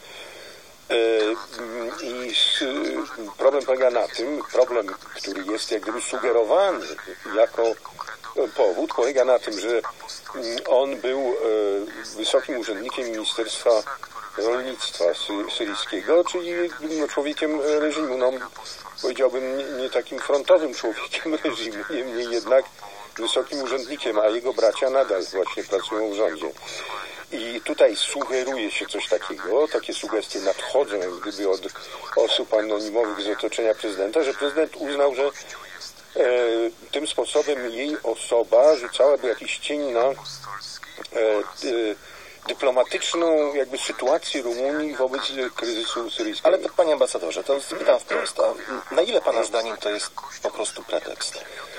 I problem polega na tym, problem, który jest jak gdyby sugerowany jako powód, polega na tym, że on był wysokim urzędnikiem Ministerstwa Rolnictwa syryjskiego, czyli no, człowiekiem reżimu, no, powiedziałbym nie, nie takim frontowym człowiekiem reżimu, niemniej jednak wysokim urzędnikiem, a jego bracia nadal właśnie pracują w rządzie. I tutaj sugeruje się coś takiego, takie sugestie nadchodzą jak gdyby od osób anonimowych z otoczenia prezydenta, że prezydent uznał, że e, tym sposobem jej osoba rzucałaby jakiś cień na e, e, dyplomatyczną jakby sytuację Rumunii wobec kryzysu syryjskiego. Ale to, panie ambasadorze, to zapytam wprost, a na ile pana zdaniem to jest po prostu pretekst?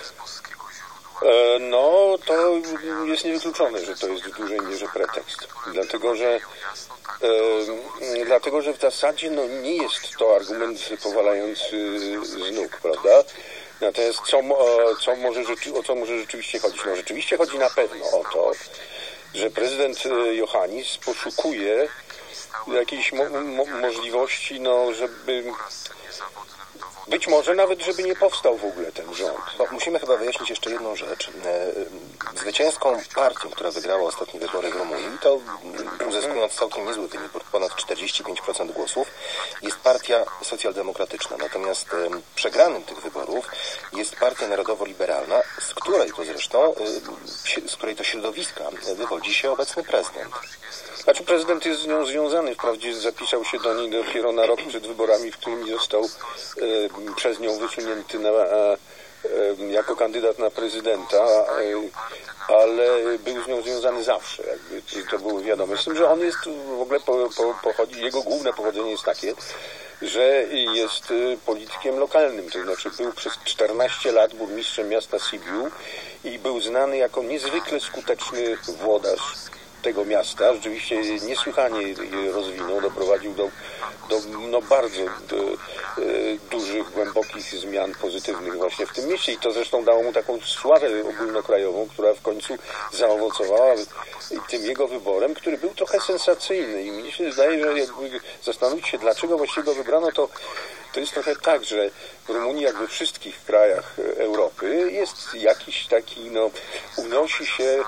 No, to jest niewykluczone, że to jest w dużej mierze pretekst. Dlatego, że e, dlatego, że w zasadzie no, nie jest to argument powalający z nóg, prawda? Natomiast co, co może, o co może rzeczywiście chodzić? No rzeczywiście chodzi na pewno o to, że prezydent Iohannis poszukuje jakiejś mo mo możliwości, no, żeby być może nawet, żeby nie powstał w ogóle ten rząd. No, musimy chyba wyjaśnić jeszcze jedną rzecz. Zwycięską partią, która wygrała ostatnie wybory w Rumunii, to uzyskując całkiem niezły wynik, ponad czterdzieści pięć procent głosów, jest partia socjaldemokratyczna. Natomiast przegranym tych wyborów jest partia narodowo-liberalna, z której to zresztą, z której to środowiska wywodzi się obecny prezydent. Znaczy prezydent jest z nią związany, wprawdzie zapisał się do niej dopiero na rok przed wyborami, w którym został e, przez nią wysunięty na, e, jako kandydat na prezydenta, e, ale był z nią związany zawsze, jakby to było wiadome. Z tym, że on jest w ogóle, po, po, pochodzi, jego główne pochodzenie jest takie, że jest politykiem lokalnym, to znaczy był przez czternaście lat burmistrzem miasta Sibiu i był znany jako niezwykle skuteczny włodarz tego miasta rzeczywiście niesłychanie je rozwinął, doprowadził do, do no bardzo do, e, dużych, głębokich zmian pozytywnych właśnie w tym mieście i to zresztą dało mu taką sławę ogólnokrajową, która w końcu zaowocowała tym jego wyborem, który był trochę sensacyjny i mnie się zdaje, że jakby zastanowić się, dlaczego właściwie go wybrano, to to jest trochę tak, że w Rumunii, jak we wszystkich krajach Europy, jest jakiś taki, no, unosi się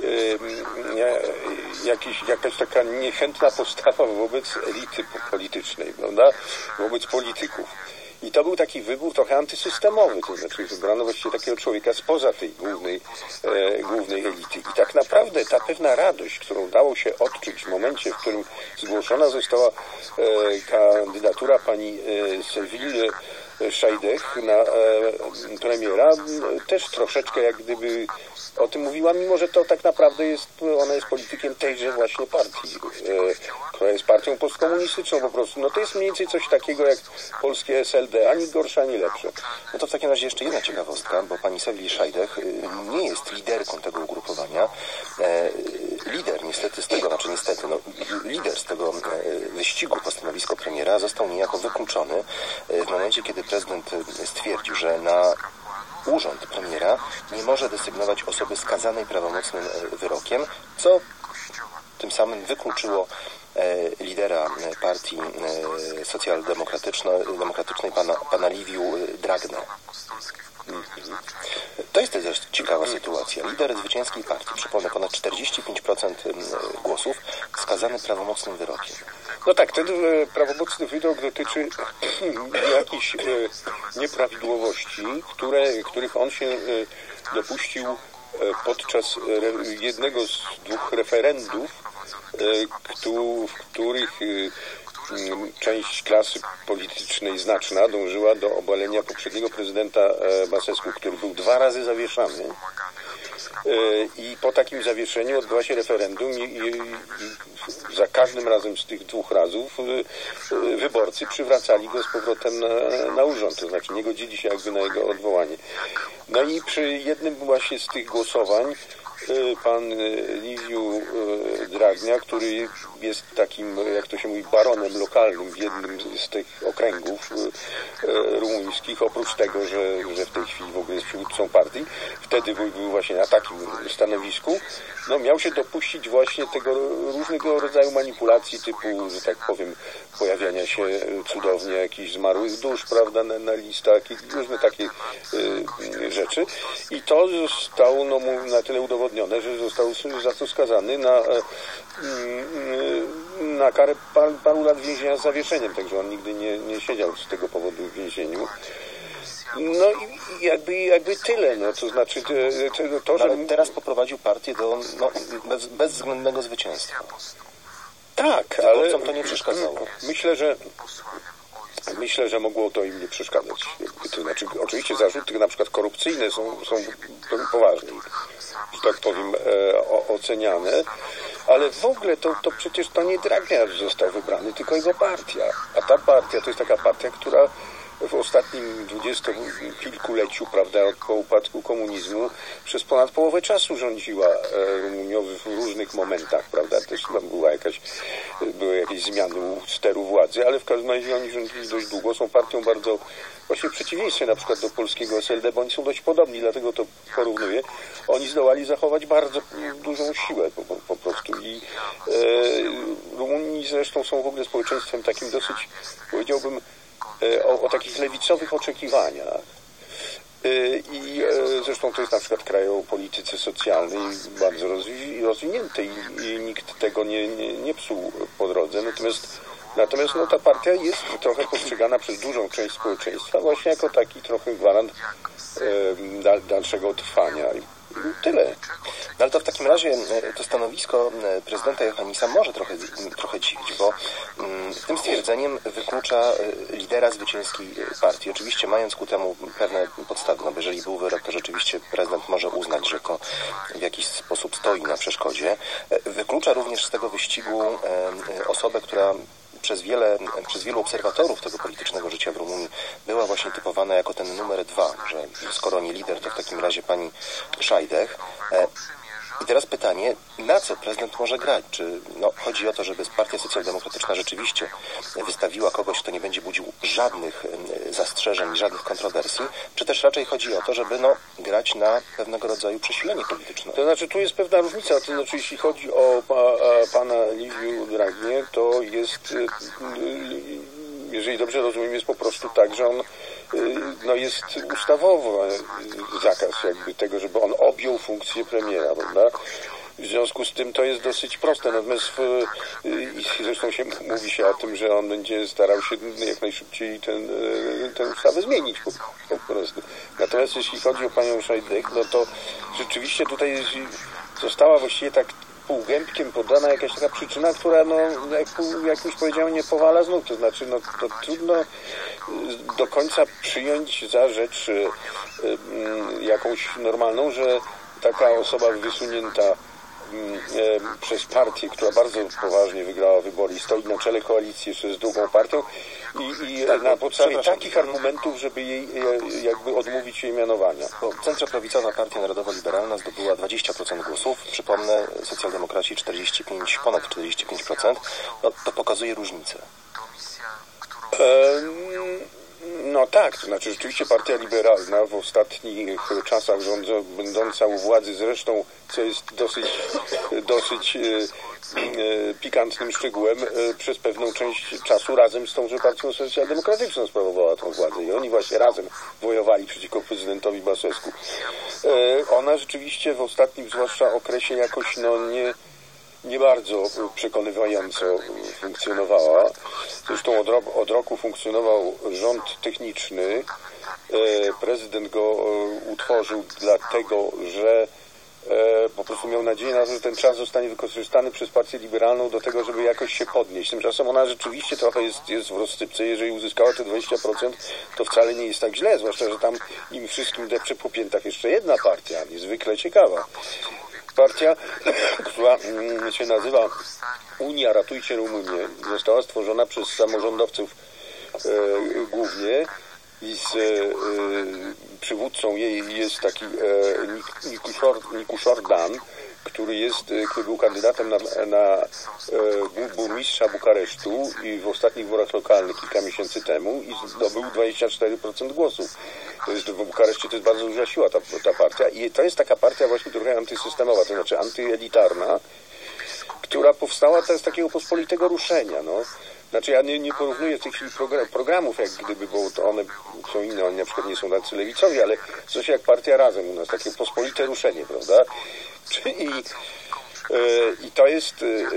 Jakiś, jakaś taka niechętna postawa wobec elity politycznej, prawda? Wobec polityków. I to był taki wybór trochę antysystemowy, to znaczy wybrano właściwie takiego człowieka spoza tej głównej, e, głównej elity. I tak naprawdę ta pewna radość, którą dało się odczuć w momencie, w którym zgłoszona została e, kandydatura pani e, Seville Szajdech na e, premiera, też troszeczkę jak gdyby o tym mówiła, mimo że to tak naprawdę jest, ona jest politykiem tejże właśnie partii, e, która jest partią postkomunistyczną po prostu. No to jest mniej więcej coś takiego jak polskie S L D, ani gorsze, ani lepsze. No to w takim razie jeszcze jedna ciekawostka, bo pani Seville Szajdech nie jest liderką tego ugrupowania. E, lider niestety z tego, znaczy niestety, no, lider z tego wyścigu po stanowisko premiera został niejako wykluczony w momencie, kiedy prezydent stwierdził, że na urząd premiera nie może desygnować osoby skazanej prawomocnym wyrokiem, co tym samym wykluczyło lidera partii socjaldemokratycznej pana, pana Liviu Dragnea. To jest też ciekawa sytuacja. Lider zwycięskiej partii, przypomnę, ponad czterdzieści pięć procent głosów, skazany prawomocnym wyrokiem. No tak, ten prawomocny wyrok dotyczy jakichś nieprawidłowości, które, których on się dopuścił podczas jednego z dwóch referendów, w których część klasy politycznej znaczna dążyła do obalenia poprzedniego prezydenta Basescu, który był dwa razy zawieszany. I po takim zawieszeniu odbywa się referendum i, i, i za każdym razem z tych dwóch razów wyborcy przywracali go z powrotem na, na urząd, to znaczy nie godzili się jakby na jego odwołanie. No i przy jednym właśnie z tych głosowań pan Liviu Dragnea, który jest takim, jak to się mówi, baronem lokalnym w jednym z tych okręgów rumuńskich, oprócz tego, że, że w tej chwili w ogóle jest przywódcą partii, wtedy był, był właśnie na takim stanowisku, no miał się dopuścić właśnie tego różnego rodzaju manipulacji typu, że tak powiem, pojawiania się cudownie jakichś zmarłych dusz, prawda, na, na listach i różne takie y, rzeczy. I to zostało no, mu na tyle udowodnione, że został za to skazany na, y, y, na karę par, paru lat więzienia z zawieszeniem, także on nigdy nie, nie siedział z tego powodu w więzieniu. No i jakby, jakby tyle, no to znaczy to, to że... Ale teraz poprowadził partię do no, bez, bezwzględnego zwycięstwa. Tak, ale to nie przeszkadzało. Myślę, że myślę, że mogło to im nie przeszkadzać. To znaczy, oczywiście zarzuty na przykład korupcyjne są, są poważne, że tak powiem, e, oceniane, ale w ogóle to, to przecież to nie Dragnea został wybrany, tylko jego partia. A ta partia to jest taka partia, która w ostatnim dwudziestokilkuleciu, prawda, po upadku komunizmu przez ponad połowę czasu rządziła Rumunią w różnych momentach, prawda, też tam była jakaś, były jakieś zmiany u steru władzy, ale w każdym razie oni rządzili dość długo, są partią bardzo, właśnie w przeciwieństwie na przykład do polskiego S L D, bo oni są dość podobni, dlatego to porównuję, oni zdołali zachować bardzo dużą siłę po, po, po prostu i e, Rumuni zresztą są w ogóle społeczeństwem takim dosyć, powiedziałbym, O, o takich lewicowych oczekiwaniach. I zresztą to jest na przykład kraj o polityce socjalnej bardzo rozwi- rozwiniętej i nikt tego nie, nie, nie psuł po drodze. Natomiast, natomiast no, ta partia jest trochę postrzegana przez dużą część społeczeństwa właśnie jako taki trochę gwarant e, dal, dalszego trwania. Tyle. No ale to w takim razie to stanowisko prezydenta Johannisa może trochę, trochę dziwić, bo tym stwierdzeniem wyklucza lidera zwycięskiej partii. Oczywiście mając ku temu pewne podstawy, no bo jeżeli był wyrok, to rzeczywiście prezydent może uznać, że to w jakiś sposób stoi na przeszkodzie. Wyklucza również z tego wyścigu osobę, która przez wiele, przez wielu obserwatorów tego politycznego życia w Rumunii była właśnie typowana jako ten numer dwa, że skoro nie lider, to w takim razie pani Szajdech. I teraz pytanie, na co prezydent może grać? Czy no, chodzi o to, żeby Partia Socjaldemokratyczna rzeczywiście wystawiła kogoś, kto nie będzie budził żadnych zastrzeżeń, żadnych kontrowersji, czy też raczej chodzi o to, żeby no, grać na pewnego rodzaju przesilenie polityczne? To znaczy, tu jest pewna różnica. To znaczy, jeśli chodzi o pa, pana Liviu Dragnea, to jest, jeżeli dobrze rozumiem, jest po prostu tak, że on no jest ustawowo zakaz jakby tego, żeby on objął funkcję premiera, prawda? W związku z tym to jest dosyć proste, natomiast w, zresztą się mówi się o tym, że on będzie starał się jak najszybciej ten, tę ustawę zmienić po, po prostu. Natomiast jeśli chodzi o panią Szajdek, no to rzeczywiście tutaj została właściwie tak półgębkiem podana jakaś taka przyczyna, która no, jak, jak już powiedziałem, nie powala znów. To znaczy, no to trudno do końca przyjąć za rzecz y, y, jakąś normalną, że taka osoba wysunięta y, y, przez partię, która bardzo poważnie wygrała wybory i stoi na czele koalicji jeszcze z drugą partią i, i tak, na podstawie takich argumentów, żeby jej y, jakby odmówić jej mianowania. Bo centroprawicowa Partia Narodowo-Liberalna zdobyła dwadzieścia procent głosów. Przypomnę, socjaldemokraci czterdzieści pięć, ponad czterdzieści pięć procent. No, to pokazuje różnicę. No tak, to znaczy rzeczywiście Partia Liberalna w ostatnich czasach rządzo, będąca u władzy zresztą, co jest dosyć, dosyć e, e, pikantnym szczegółem, e, przez pewną część czasu razem z tąże Partią Socjaldemokratyczną sprawowała tą władzę i oni właśnie razem wojowali przeciwko prezydentowi Basescu. E, ona rzeczywiście w ostatnim zwłaszcza okresie jakoś no nie nie bardzo przekonywająco funkcjonowała. Zresztą od, ro- od roku funkcjonował rząd techniczny. E, prezydent go e, utworzył dlatego, że e, po prostu miał nadzieję na to, że ten czas zostanie wykorzystany przez Partię Liberalną do tego, żeby jakoś się podnieść. Tymczasem ona rzeczywiście trochę jest, jest w rozsypce. Jeżeli uzyskała te dwadzieścia procent, to wcale nie jest tak źle, zwłaszcza, że tam im wszystkim depcze po piętach jeszcze jedna partia, niezwykle ciekawa. Partia, która się nazywa Unia Ratujcie Rumunię, została stworzona przez samorządowców e, głównie i z e, przywódcą jej jest taki e, Nikusz Ordan, który jest, który był kandydatem na, na e, burmistrza Bukaresztu i w ostatnich wyborach lokalnych kilka miesięcy temu i zdobył dwadzieścia cztery procent głosów. To jest, w Bukareszcie to jest bardzo duża siła ta, ta partia i to jest taka partia właśnie trochę antysystemowa, to znaczy antyelitarna, która powstała z takiego pospolitego ruszenia. No. Znaczy ja nie, nie porównuję w tej chwili program, programów, jak gdyby, bo to one są inne, oni na przykład nie są tacy lewicowi, ale coś jak Partia Razem u nas, takie pospolite ruszenie, prawda? I, i to jest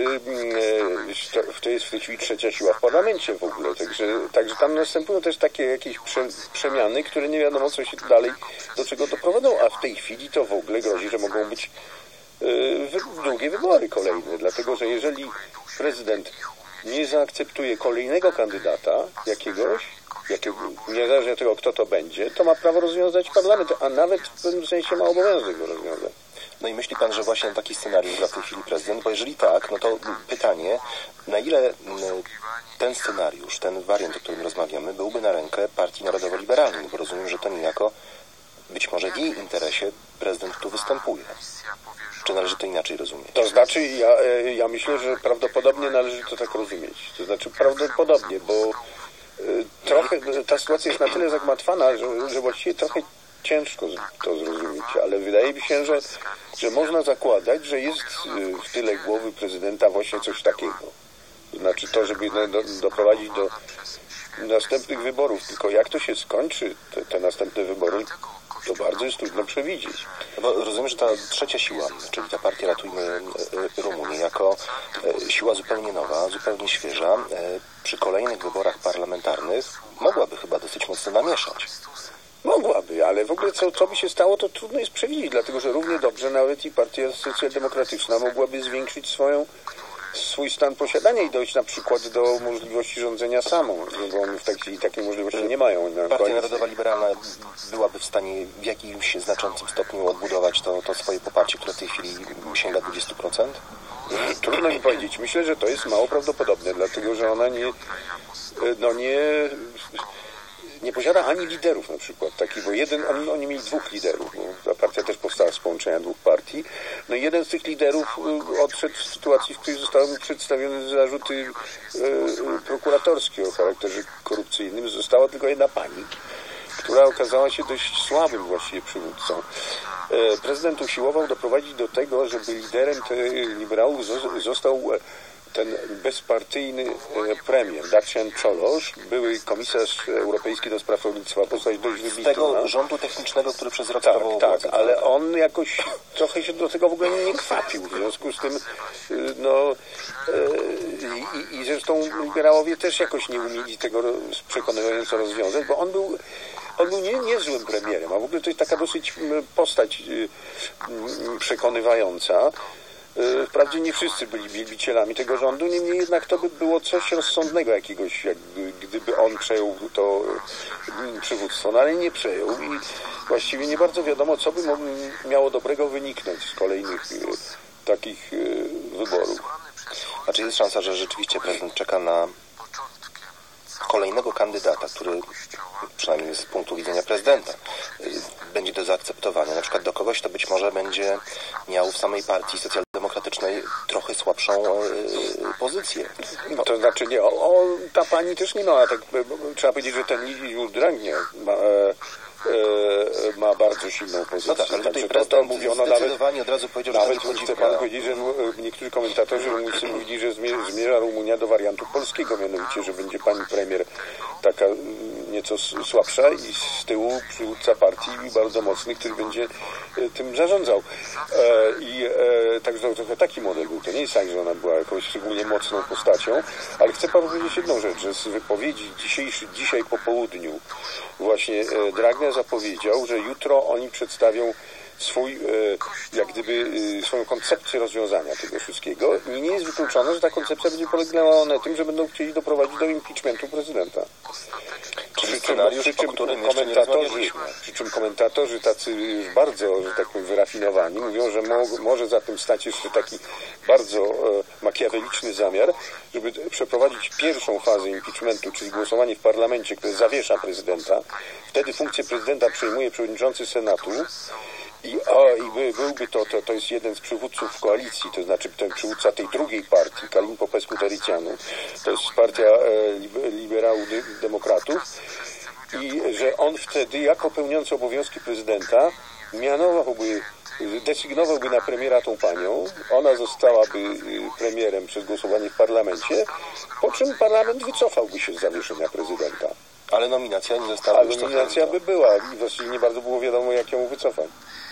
to jest w tej chwili trzecia siła w parlamencie w ogóle, także, także tam następują też takie jakieś prze, przemiany, które nie wiadomo co się dalej, do czego doprowadzą, a w tej chwili to w ogóle grozi, że mogą być w drugie wybory kolejne, dlatego że jeżeli prezydent nie zaakceptuje kolejnego kandydata jakiegoś, jakiego, niezależnie od tego, kto to będzie, to ma prawo rozwiązać parlament, a nawet w pewnym sensie ma obowiązek go rozwiązać. No i myśli pan, że właśnie taki scenariusz gra w tej chwili prezydent? Bo jeżeli tak, no to pytanie, na ile ten scenariusz, ten wariant, o którym rozmawiamy, byłby na rękę Partii Narodowo-Liberalnej, no bo rozumiem, że to niejako być może w jej interesie prezydent tu występuje. Czy należy to inaczej rozumieć? To znaczy, ja, ja myślę, że prawdopodobnie należy to tak rozumieć. To znaczy prawdopodobnie, bo y, trochę ta sytuacja jest na tyle zagmatwana, że, że właściwie trochę ciężko to zrozumieć, ale wydaje mi się, że, że można zakładać, że jest w tyle głowy prezydenta właśnie coś takiego. To znaczy to, żeby do, doprowadzić do następnych wyborów. Tylko jak to się skończy, te, te następne wybory, to bardzo jest trudno przewidzieć. No bo rozumiem, że ta trzecia siła, czyli ta partia Ratujmy Rumunię, jako siła zupełnie nowa, zupełnie świeża, przy kolejnych wyborach parlamentarnych mogłaby chyba dosyć mocno namieszać. Mogłaby, ale w ogóle co, co by się stało, to trudno jest przewidzieć, dlatego że równie dobrze nawet i Partia Socjaldemokratyczna mogłaby zwiększyć swoją, swój stan posiadania i dojść na przykład do możliwości rządzenia samą, bo oni w tej chwili takiej możliwości nie mają. Partia Narodowa Liberalna byłaby w stanie w jakimś znaczącym stopniu odbudować to, to swoje poparcie, które w tej chwili sięga dwadzieścia procent? Trudno mi powiedzieć. Myślę, że to jest mało prawdopodobne, dlatego że ona nie, no nie, nie posiada ani liderów na przykład, taki, bo jeden, oni, oni mieli dwóch liderów, bo ta partia też powstała z połączenia dwóch partii. No i jeden z tych liderów odszedł w sytuacji, w której zostały mu przedstawione zarzuty e, prokuratorskie o charakterze korupcyjnym. Została tylko jedna pani, która okazała się dość słabym właściwie przywódcą. E, prezydent usiłował doprowadzić do tego, żeby liderem tych liberałów został ten bezpartyjny premier, Dacian Czolosz, były komisarz europejski do spraw rolnictwa, postać dość wybitna. Z tego rządu technicznego, który przez rok tak, sprawował tak, władzę, ale on jakoś trochę się do tego w ogóle nie kwapił. W związku z tym, no i, i zresztą liberałowie też jakoś nie umieli tego przekonująco rozwiązać, bo on był On był nie, niezłym premierem, a w ogóle to jest taka dosyć postać przekonywająca. Wprawdzie nie wszyscy byli wielbicielami tego rządu, niemniej jednak to by było coś rozsądnego jakiegoś, jakby, gdyby on przejął to przywództwo, no ale nie przejął i właściwie nie bardzo wiadomo, co by miało dobrego wyniknąć z kolejnych takich wyborów. A czy jest szansa, że rzeczywiście prezydent czeka na kolejnego kandydata, który przynajmniej z punktu widzenia prezydenta będzie do zaakceptowania, na przykład do kogoś, kto być może będzie miał w samej partii socjaldemokratycznej trochę słabszą e, pozycję. No to znaczy nie, o, o, ta pani też nie ma, tak, trzeba powiedzieć, że ten Jules Dragnie ma, e, e, ma bardzo silną pozycję. No tak, ale tutaj to, to mówiono nawet, od razu powiedział, że nawet chodzi chce pan powiedzieć, że niektórzy komentatorzy rumuńscy mówili, że zmierza, zmierza Rumunia do wariantu polskiego, mianowicie, że będzie pani premier taka nieco słabsza i z tyłu przywódca partii bardzo mocny, który będzie tym zarządzał. E, I e, także trochę taki model był. To nie jest tak, że ona była jakąś szczególnie mocną postacią, ale chcę panu powiedzieć jedną rzecz, że z wypowiedzi dzisiejszy, dzisiaj po południu właśnie e, Dragna zapowiedział, że jutro oni przedstawią swój, e, jak gdyby e, swoją koncepcję rozwiązania tego wszystkiego. I nie jest wykluczone, że ta koncepcja będzie polegała na tym, że będą chcieli doprowadzić do impeachmentu prezydenta. Przy czym, przy czym komentatorzy, przy czym komentatorzy tacy już bardzo, że tak powiem, wyrafinowani mówią, że mo, może za tym stać jeszcze taki bardzo e, makiaweliczny zamiar, żeby przeprowadzić pierwszą fazę impeachmentu, czyli głosowanie w parlamencie, które zawiesza prezydenta. Wtedy funkcję prezydenta przejmuje przewodniczący Senatu. I, o, i by, byłby to, to, to jest jeden z przywódców koalicji, to znaczy ten przywódca tej drugiej partii, Călin Popescu-Tăriceanu, to jest partia e, liberałów demokratów, i że on wtedy jako pełniący obowiązki prezydenta mianowałby, desygnowałby na premiera tą panią, ona zostałaby premierem przez głosowanie w parlamencie, po czym parlament wycofałby się z zawieszenia prezydenta. Ale nominacja nie została już. A nominacja by była i właściwie nie bardzo było wiadomo, jak ją wycofać.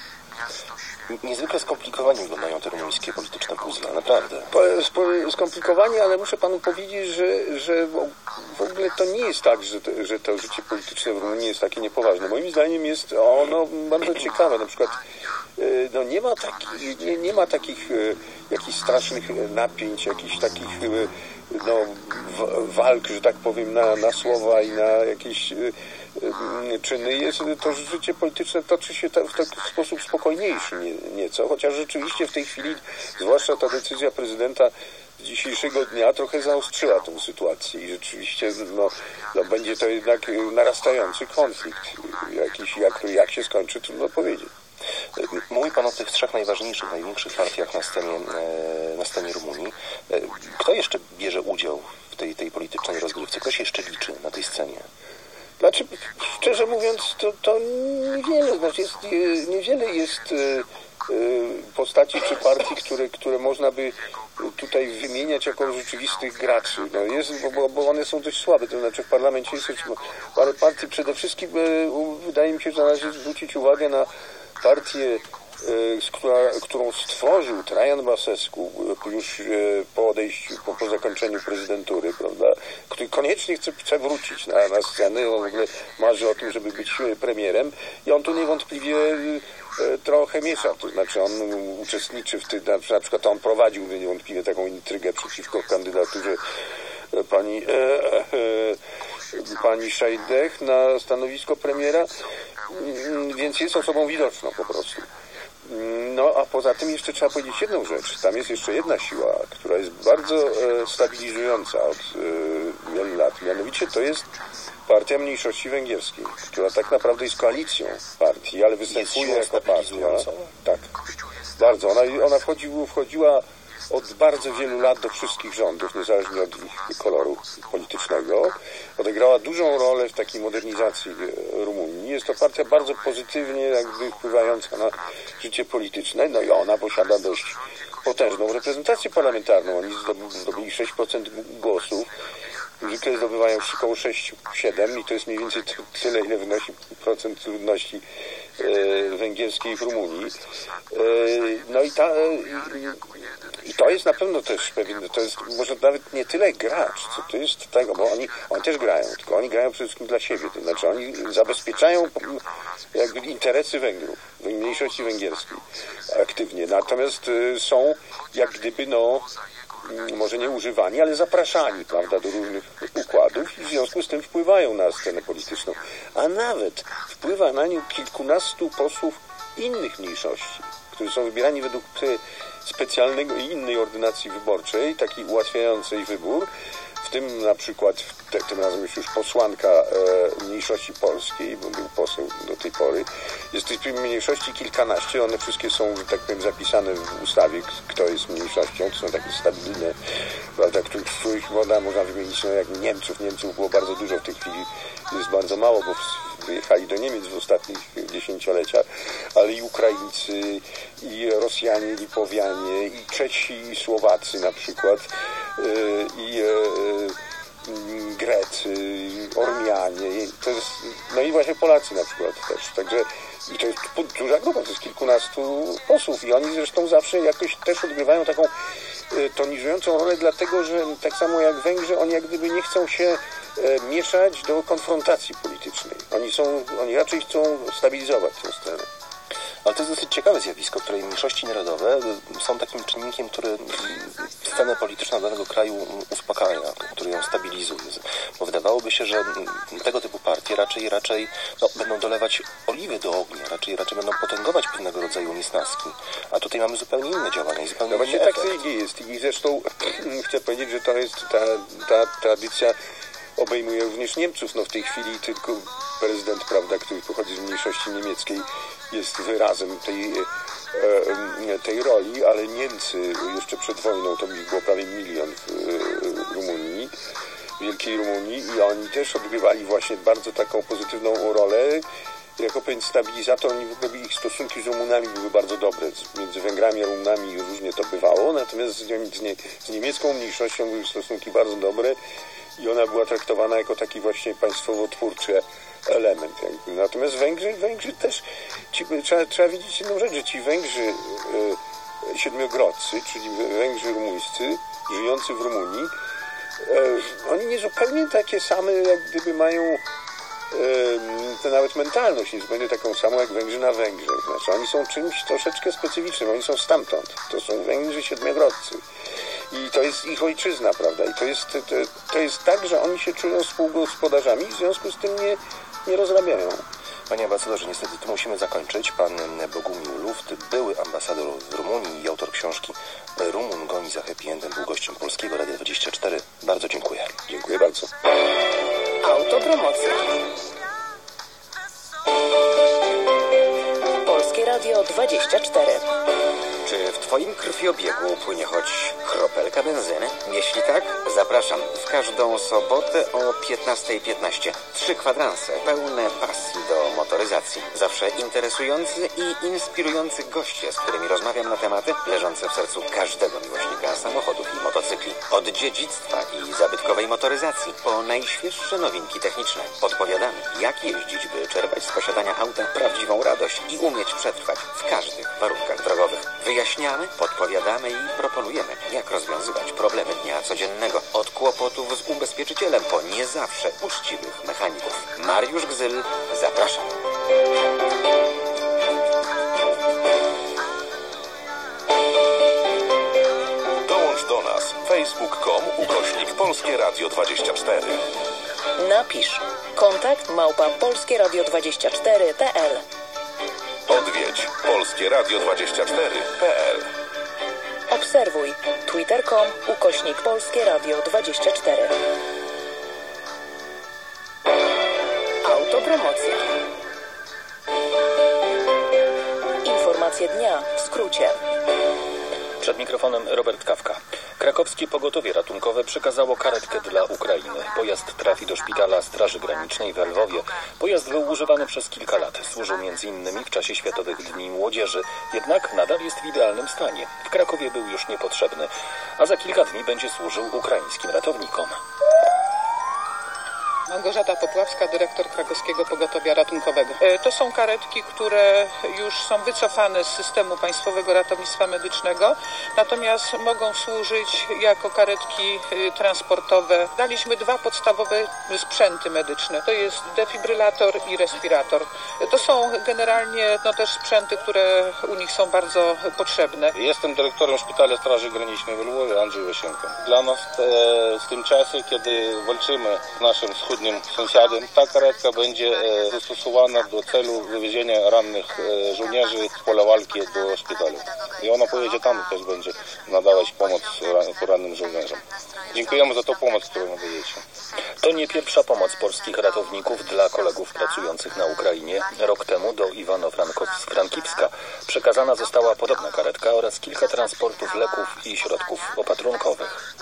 Niezwykle skomplikowanie wyglądają te rumuńskie polityczne puzzle, naprawdę. Skomplikowanie, ale muszę panu powiedzieć, że, że w ogóle to nie jest tak, że to, że to życie polityczne w Rumunii jest takie niepoważne. Moim zdaniem jest ono bardzo ciekawe. Na przykład no nie ma takich, nie, nie ma takich jakichś strasznych napięć, jakichś takich no, walk, że tak powiem, na, na słowa i na jakieś czyny. Jest to życie polityczne toczy się w taki sposób spokojniejszy nie, nieco, chociaż rzeczywiście w tej chwili, zwłaszcza ta decyzja prezydenta z dzisiejszego dnia trochę zaostrzyła tę sytuację i rzeczywiście no, no, będzie to jednak narastający konflikt jakiś, jak, jak się skończy, trudno powiedzieć. Mówi pan o tych trzech najważniejszych, największych partiach na scenie, na scenie Rumunii. Kto jeszcze bierze udział w tej, tej politycznej rozgrywce? Kto się jeszcze liczy na tej scenie? Znaczy, szczerze mówiąc, to, to niewiele, znaczy jest, niewiele jest postaci czy partii, które, które można by tutaj wymieniać jako rzeczywistych graczy. No jest, bo, bo one są dość słabe, to znaczy w parlamencie jest parę partii. Przede wszystkim wydaje mi się, że należy zwrócić uwagę na partię, która, którą stworzył Traian Băsescu już po odejściu, po, po zakończeniu prezydentury, prawda, który koniecznie chce, chce wrócić na, na scenę, on w ogóle marzy o tym, żeby być premierem i on tu niewątpliwie trochę miesza, to znaczy on uczestniczy w tym, na przykład on prowadził niewątpliwie taką intrygę przeciwko kandydaturze pani e, e, pani Šajdech na stanowisko premiera, więc jest osobą widoczną po prostu. No a poza tym jeszcze trzeba powiedzieć jedną rzecz. Tam jest jeszcze jedna siła, która jest bardzo e, stabilizująca od e, wielu lat. Mianowicie to jest Partia Mniejszości Węgierskiej, która tak naprawdę jest koalicją partii, ale występuje jako partia. Tak, bardzo. Ona, ona wchodzi, wchodziła od bardzo wielu lat do wszystkich rządów, niezależnie od ich koloru politycznego. Odegrała dużą rolę w takiej modernizacji Rumunii. Jest to partia bardzo pozytywnie jakby wpływająca na życie polityczne, no i ona posiada dość potężną reprezentację parlamentarną. Oni zdobyli sześć procent głosów. Zwykle zdobywają około sześć siedem i to jest mniej więcej tyle, ile wynosi procent ludności e, węgierskiej w Rumunii. E, no i, ta, e, i to jest na pewno też pewien, to jest może nawet nie tyle gracz, co to jest tego, bo oni, oni też grają, tylko oni grają przede wszystkim dla siebie, to znaczy oni zabezpieczają jakby interesy Węgrów, mniejszości węgierskiej aktywnie, natomiast e, są jak gdyby no może nie używani, ale zapraszani, prawda, do różnych układów i w związku z tym wpływają na scenę polityczną. A nawet wpływa na nią kilkunastu posłów innych mniejszości, którzy są wybierani według specjalnego i innej ordynacji wyborczej, takiej ułatwiającej wybór, w tym na przykład, te, tym razem już, już posłanka e, mniejszości polskiej, bo był poseł do tej pory. Jest tych mniejszości kilkanaście, one wszystkie są, że tak powiem, zapisane w ustawie, kto jest mniejszością, to są takie stabilne, prawda, których, których można, można wymienić, no jak Niemców. Niemców było bardzo dużo, w tej chwili jest bardzo mało, bo wyjechali do Niemiec w ostatnich dziesięcioleciach, ale i Ukraińcy, i Rosjanie, Lipowianie, i Czesi, i Słowacy na przykład, i Grecy, Ormianie, to jest, no i właśnie Polacy na przykład też, także i to jest duża grupa, to jest kilkunastu posłów i oni zresztą zawsze jakoś też odgrywają taką tonizującą rolę, dlatego że tak samo jak Węgrzy, oni jak gdyby nie chcą się mieszać do konfrontacji politycznej. Oni są, oni raczej chcą stabilizować tę scenę. Ale to jest dosyć ciekawe zjawisko, w której mniejszości narodowe są takim czynnikiem, który scenę polityczną danego kraju uspokaja, który ją stabilizuje. Bo wydawałoby się, że tego typu partie raczej raczej no, będą dolewać oliwy do ognia, raczej raczej będą potęgować pewnego rodzaju niesnaski. A tutaj mamy zupełnie inne działania i zupełnie no inny tak efekt. jest. I zresztą chcę powiedzieć, że to jest ta, ta tradycja obejmuje również Niemców. No w tej chwili tylko prezydent, prawda, który pochodzi z mniejszości niemieckiej, jest wyrazem tej, tej roli, ale Niemcy jeszcze przed wojną, to ich było prawie milion w Rumunii, w Wielkiej Rumunii i oni też odgrywali właśnie bardzo taką pozytywną rolę. Jako pewien stabilizator, oni w ogóle ich stosunki z Rumunami były bardzo dobre. Między Węgrami a Rumunami różnie to bywało, natomiast z, nie, z niemiecką mniejszością były stosunki bardzo dobre i ona była traktowana jako taki właśnie państwowo-twórczy element. Natomiast Węgrzy, Węgrzy też, ci, trzeba, trzeba wiedzieć jedną rzecz, że ci Węgrzy e, siedmiogrodcy, czyli Węgrzy rumuńscy, żyjący w Rumunii, e, oni nie zupełnie takie same, jak gdyby mają e, to nawet mentalność, nie zupełnie taką samą jak Węgrzy na Węgrzech. Znaczy oni są czymś troszeczkę specyficznym, oni są stamtąd. To są Węgrzy siedmiogrodcy. I to jest ich ojczyzna, prawda? I to jest, to, to jest tak, że oni się czują współgospodarzami i w związku z tym nie, nie rozrabiają. Panie ambasadorze, niestety tu musimy zakończyć. Pan Bogumił Luft, były ambasador w Rumunii i autor książki Rumun goni za happy endem, był gościem Polskiego Radia dwadzieścia cztery. Bardzo dziękuję. Dziękuję bardzo. Autopromocja. Polskie Radio dwadzieścia cztery. Czy w Twoim krwiobiegu płynie choć kropelka benzyny? Jeśli tak, zapraszam w każdą sobotę o piętnasta piętnaście. Trzy kwadranse pełne pasji do motoryzacji. Zawsze interesujący i inspirujący goście, z którymi rozmawiam na tematy leżące w sercu każdego miłośnika samochodów i motocykli. Od dziedzictwa i zabytkowej motoryzacji po najświeższe nowinki techniczne. Podpowiadamy, jak jeździć, by czerpać z posiadania auta prawdziwą radość i umieć przetrwać w każdych warunkach drogowych. Wyjaśniamy, podpowiadamy i proponujemy, jak rozwiązywać problemy dnia codziennego. Od kłopotów z ubezpieczycielem po nie zawsze uczciwych mechaników. Mariusz Gzyl, zapraszam. Dołącz do nas. facebook kropka com ukośnik Polskie Radio dwadzieścia cztery. Napisz kontakt małpa polskie radio dwadzieścia cztery kropka p l. Odwiedź polskie radio dwadzieścia cztery kropka p l. Obserwuj twitter kropka com ukośnik Polskie Radio dwadzieścia cztery. Promocja. Informacje dnia w skrócie. Przed mikrofonem Robert Kawka. Krakowskie Pogotowie Ratunkowe przekazało karetkę dla Ukrainy. Pojazd trafi do szpitala Straży Granicznej w Lwowie. Pojazd był używany przez kilka lat. Służył między innymi w czasie Światowych Dni Młodzieży. Jednak nadal jest w idealnym stanie. W Krakowie był już niepotrzebny, a za kilka dni będzie służył ukraińskim ratownikom. Małgorzata Popławska, dyrektor Krakowskiego Pogotowia Ratunkowego. To są karetki, które już są wycofane z systemu Państwowego Ratownictwa Medycznego, natomiast mogą służyć jako karetki transportowe. Daliśmy dwa podstawowe sprzęty medyczne. To jest defibrylator i respirator. To są generalnie no, też sprzęty, które u nich są bardzo potrzebne. Jestem dyrektorem Szpitala Straży Granicznej w Lwowie, Andrzej Łasienko. Dla nas e, w tym czasie, kiedy walczymy z naszym wschodnim sąsiadem, ta karetka będzie e, zastosowana do celu wywiezienia rannych e, żołnierzy z pola walki do szpitala. I ona pojedzie tam, też będzie nadawać pomoc ran, rannym żołnierzom. Dziękujemy za tą pomoc, którą nadajecie. To nie pierwsza pomoc polskich ratowników dla kolegów pracujących na Ukrainie. Rok temu do Iwano-Frankowska przekazana została podobna karetka oraz kilka transportów leków i środków opatrunkowych.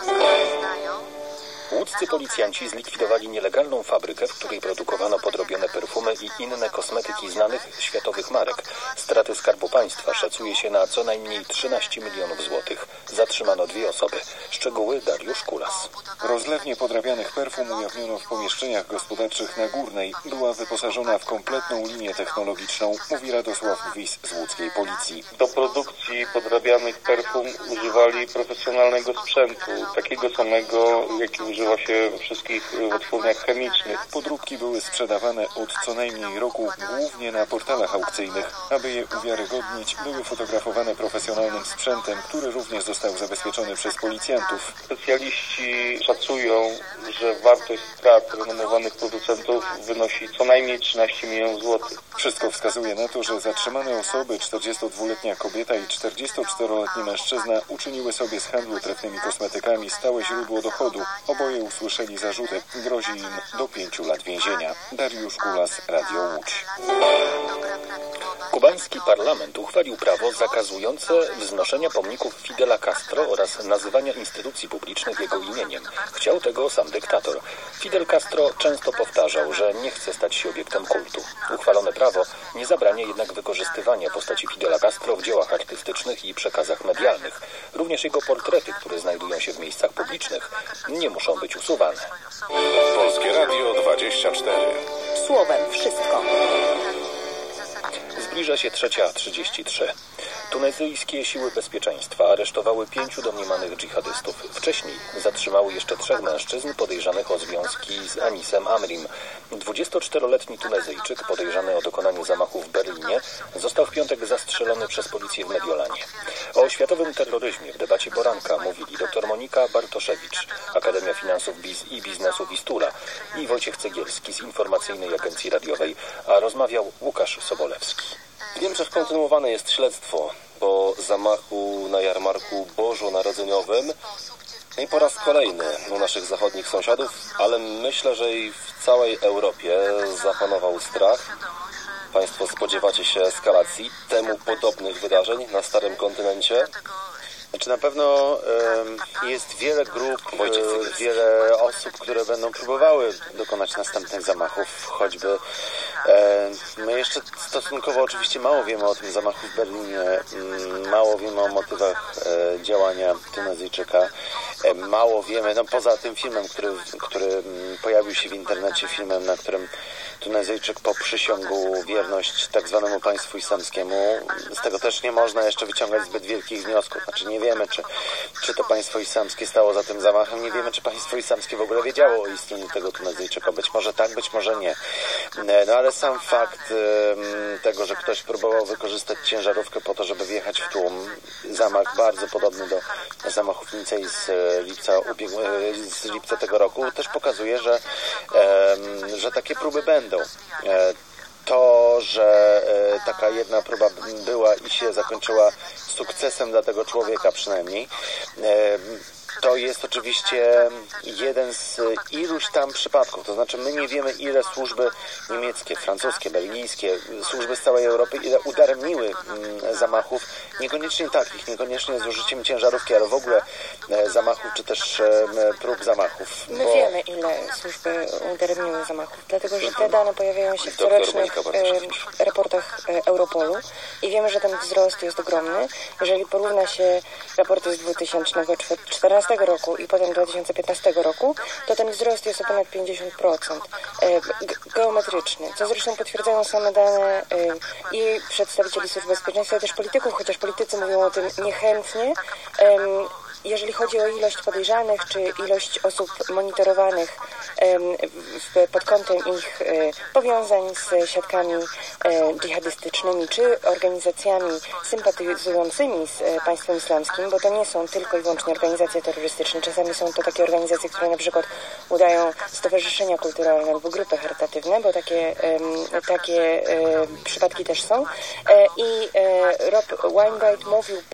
Łódzcy policjanci zlikwidowali nielegalną fabrykę, w której produkowano podrobione perfumy i inne kosmetyki znanych światowych marek. Straty Skarbu Państwa szacuje się na co najmniej trzynaście milionów złotych. Zatrzymano dwie osoby. Szczegóły Dariusz Kulas. Rozlewnie podrabianych perfum ujawniono w pomieszczeniach gospodarczych na Górnej. Była wyposażona w kompletną linię technologiczną, mówi Radosław Gwis z łódzkiej policji. Do produkcji podrabianych perfum używali profesjonalnego sprzętu, takiego samego, jaki używa się we wszystkich wytwórniach chemicznych. Podróbki były sprzedawane od co najmniej roku, głównie na portalach aukcyjnych. Aby je uwiarygodnić, były fotografowane profesjonalnym sprzętem, który również został zabezpieczony przez policjantów. Specjaliści szacują, że wartość strat renomowanych producentów wynosi co najmniej trzynaście milionów złotych. Wszystko wskazuje na to, że zatrzymane osoby, czterdziestodwuletnia kobieta i czterdziestoczteroletni mężczyzna, uczyniły sobie z handlu trefnymi kosmetykami stałe źródło dochodu. Oboje usłyszeli zarzuty. Grozi im do pięciu lat więzienia. Dariusz Kulas, Radio Łódź. Kubański parlament uchwalił prawo zakazujące wznoszenia pomników Fidela Castro oraz nazywania instytucji publicznych jego imieniem. Chciał tego sam dyktator. Fidel Castro często powtarzał, że nie chce stać się obiektem kultu. Uchwalone prawo nie zabrania jednak wykorzystywania postaci Fidela Castro w dziełach artystycznych i przekazach medialnych. Również jego portrety, które znajdują się w miejscach publicznych, nie muszą być usuwane. Polskie Radio dwadzieścia cztery. Słowem wszystko. Zbliża się trzecia trzydzieści trzy. Tunezyjskie siły bezpieczeństwa aresztowały pięciu domniemanych dżihadystów. Wcześniej zatrzymały jeszcze trzech mężczyzn podejrzanych o związki z Anisem Amrim. dwudziestoczteroletni Tunezyjczyk podejrzany o dokonanie zamachu w Berlinie został w piątek zastrzelony przez policję w Mediolanie. O światowym terroryzmie w debacie poranka mówili dr Monika Bartoszewicz, Akademia Finansów Biz i Biznesu Wistula i Wojciech Cegielski z Informacyjnej Agencji Radiowej, a rozmawiał Łukasz Sobolewski. W Niemczech kontynuowane jest śledztwo po zamachu na jarmarku bożonarodzeniowym. I po raz kolejny u naszych zachodnich sąsiadów, ale myślę, że i w całej Europie zapanował strach. Państwo spodziewacie się eskalacji temu podobnych wydarzeń na starym kontynencie? Znaczy na pewno y, jest wiele grup, y, wiele osób, które będą próbowały dokonać następnych zamachów, choćby y, my jeszcze stosunkowo oczywiście mało wiemy o tym zamachu w Berlinie, y, mało wiemy o motywach y, działania Tunezyjczyka, y, mało wiemy, no poza tym filmem, który, który pojawił się w internecie, filmem, na którym Tunezyjczyk poprzysiągł wierność tak zwanemu państwu islamskiemu. Z tego też nie można jeszcze wyciągać zbyt wielkich wniosków. Znaczy nie wiemy, czy, czy to państwo islamskie stało za tym zamachem. Nie wiemy, czy państwo islamskie w ogóle wiedziało o istnieniu tego Tunezyjczyka. Być może tak, być może nie. No ale sam fakt um, tego, że ktoś próbował wykorzystać ciężarówkę po to, żeby wjechać w tłum. Zamach bardzo podobny do zamachów Nicei z lipca, z lipca tego roku też pokazuje, że, um, że takie próby będą. To, że taka jedna próba była i się zakończyła sukcesem dla tego człowieka przynajmniej, to jest oczywiście jeden z iluś tam przypadków. To znaczy my nie wiemy, ile służby niemieckie, francuskie, belgijskie, służby z całej Europy, ile udaremniły zamachów, niekoniecznie takich, niekoniecznie z użyciem ciężarówki, ale w ogóle zamachów, czy też prób zamachów. My bo... wiemy, ile służby udaremniły zamachów, dlatego że te dane pojawiają się w corocznych e, raportach e, Europolu i wiemy, że ten wzrost jest ogromny. Jeżeli porówna się raporty z dwa tysiące czternastego roku i potem dwa tysiące piętnastego roku, to ten wzrost jest o ponad pięćdziesiąt procent e, geometryczny, co zresztą potwierdzają same dane e, i przedstawicieli służb bezpieczeństwa, ale też polityków, chociaż politycy mówią o tym niechętnie. E, Jeżeli chodzi o ilość podejrzanych, czy ilość osób monitorowanych pod kątem ich powiązań z siatkami dżihadystycznymi, czy organizacjami sympatyzującymi z państwem islamskim, bo to nie są tylko i wyłącznie organizacje terrorystyczne. Czasami są to takie organizacje, które na przykład udają stowarzyszenia kulturalne albo grupy charytatywne, bo takie, takie przypadki też są. I Rob Wainwright mówił